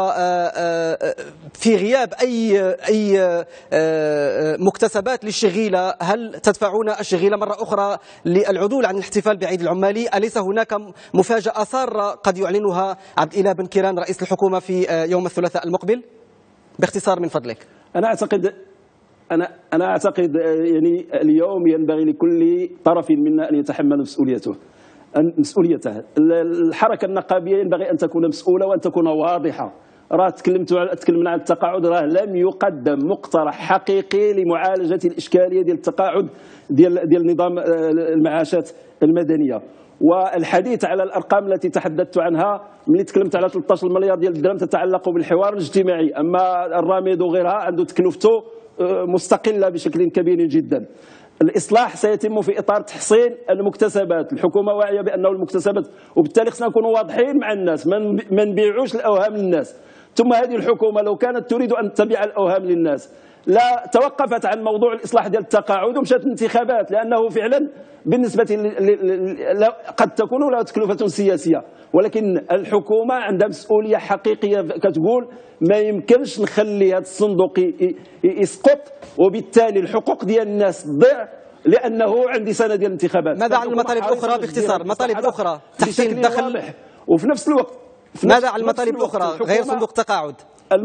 وفي غياب أي أي مكتسبات للشغيلة، هل تدفعون الشغيلة مرة أخرى للعدول عن الاحتفال بعيد العمالي؟ أليس هناك مفاجأة سارة قد يعلنها عبد الإله بن كيران رئيس الحكومة في يوم الثلاثاء المقبل؟ باختصار من فضلك. أنا أعتقد أنا أنا أعتقد يعني اليوم ينبغي لكل طرف منا أن يتحمل مسؤوليته مسؤوليته. الحركة النقابية ينبغي أن تكون مسؤولة وأن تكون واضحة. راه تكلمت تكلمنا عن التقاعد، راه لم يقدم مقترح حقيقي لمعالجة الإشكالية ديال التقاعد ديال ديال نظام المعاشات المدنية. والحديث على الارقام التي تحدثت عنها ملي تكلمت على ثلاثة عشر مليار ديال الدرهم تتعلق بالحوار الاجتماعي، اما الرامد وغيرها عنده تكلفته مستقله بشكل كبير جدا. الاصلاح سيتم في اطار تحصين المكتسبات، الحكومه واعيه بانه المكتسبات، وبالتالي خصنا نكونوا واضحين مع الناس، ما نبيعوش الاوهام للناس. ثم هذه الحكومه لو كانت تريد ان تبيع الاوهام للناس لا توقفت عن موضوع الإصلاح ديال التقاعد ومشات الانتخابات، لأنه فعلا بالنسبة قد تكون له تكلفة سياسية، ولكن الحكومة عندها مسؤولية حقيقية كتقول ما يمكنش نخلي هذا الصندوق يسقط وبالتالي الحقوق ديال الناس تضيع لأنه عندي سنة ديال الانتخابات. ماذا عن المطالب الأخرى باختصار؟ المطالب الأخرى تحسين الدخل، وفي نفس الوقت ماذا عن المطالب الأخرى غير صندوق التقاعد؟ الم...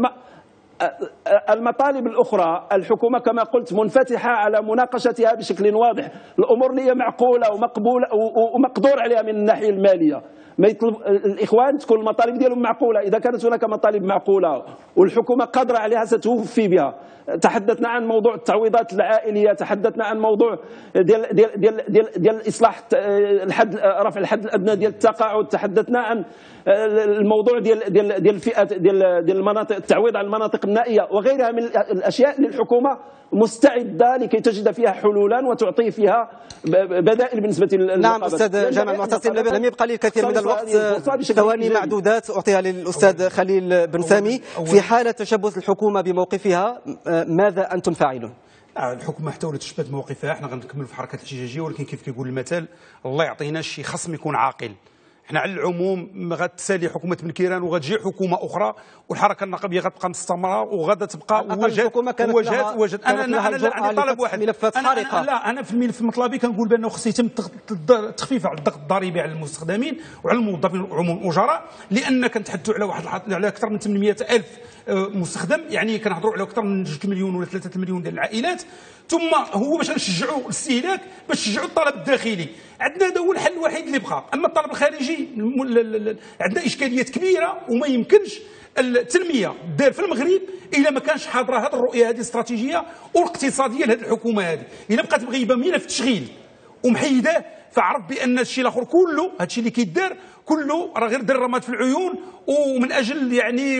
المطالب الأخرى الحكومة كما قلت منفتحة على مناقشتها بشكل واضح. الأمور اللي هي معقولة ومقبولة ومقدور عليها من الناحية المالية، ما يطلب الإخوان تكون المطالب ديالهم معقولة. إذا كانت هناك مطالب معقولة والحكومة قادرة عليها ستوفي بها. تحدثنا عن موضوع التعويضات العائلية، تحدثنا عن موضوع ديال ديال ديال ديال, ديال إصلاح الحد رفع الحد الأدنى ديال التقاعد، تحدثنا عن الموضوع ديال ديال ديال الفئات ديال ديال المناطق، التعويض على المناطق النائية وغيرها من الأشياء اللي الحكومة مستعدة لكي تجد فيها حلولا وتعطي فيها بدائل بالنسبة للنقابة. نعم أستاذ جامع المعتصم، لم يبقى لي الكثير من الوقت، ثواني معدودات أعطيها للأستاذ خليل بن سامي. في حالة تشبث الحكومة بموقفها ماذا أنتم فاعلون؟ الحكومه حتى ولا تشبث بموقفها احنا غنكملوا في حركه الاحتجاجيه، ولكن كيف كيقول المثل الله يعطينا شي خصم يكون عاقل. احنا على العموم غتسالي حكومه بن كيران وغتجي حكومه اخرى والحركه النقابيه غتبقى مستمره وغادا تبقى وجهت وجهت وجهت انا انا عندي طلب واحد، ملفات حارقه. أنا لا انا في الملف المطلبي كنقول بانه خص يتم التخفيف على الضغط الضريبي على المستخدمين وعلى الموظفين وعموم الاجراء، لان كنتحدثوا على واحد على اكثر من ثمانمائة ألف مستخدم، يعني كنهضروا على اكثر من جوج مليون ولا ثلاثة مليون ديال العائلات. ثم هو باش نشجعوا الاستهلاك، باش نشجعوا الطلب الداخلي، عندنا هذا هو الحل الوحيد اللي بقى. اما الطلب الخارجي عندنا اشكاليات كبيره وما يمكنش التنميه دار في المغرب الا ما كانش حاضره هذه الرؤيه هذه الاستراتيجيه والاقتصاديه لهذه الحكومه هذه. الا بقات مغيبه ملف التشغيل ومحيده فعرف بان الشيء الاخر كله هذا الشيء اللي كيدار كله راه غير درامات في العيون ومن اجل يعني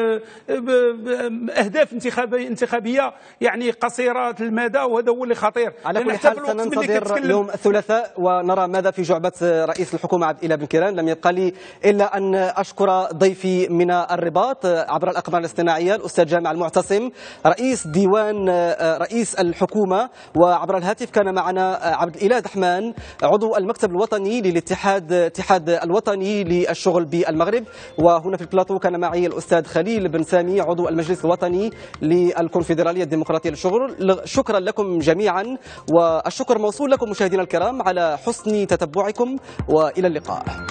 اهداف انتخابيه انتخابيه يعني قصيره المدى، وهذا هو اللي خطير. على كل حال سننتظر يوم الثلاثاء ونرى ماذا في جعبه رئيس الحكومه عبد الإله بن كيران. لم يبقى لي الا ان اشكر ضيفي من الرباط عبر الاقمار الاصطناعيه الاستاذ جامع المعتصم رئيس ديوان رئيس الحكومه، وعبر الهاتف كان معنا عبد الإله دحمان عضو المكتب الوطني للاتحاد الاتحاد الوطني للشغل بالمغرب، و وهنا في البلاطو كان معي الأستاذ خليل بن سامي عضو المجلس الوطني للكونفدرالية الديمقراطية للشغل. شكرا لكم جميعا، والشكر موصول لكم مشاهدينا الكرام على حسن تتبعكم، وإلى اللقاء.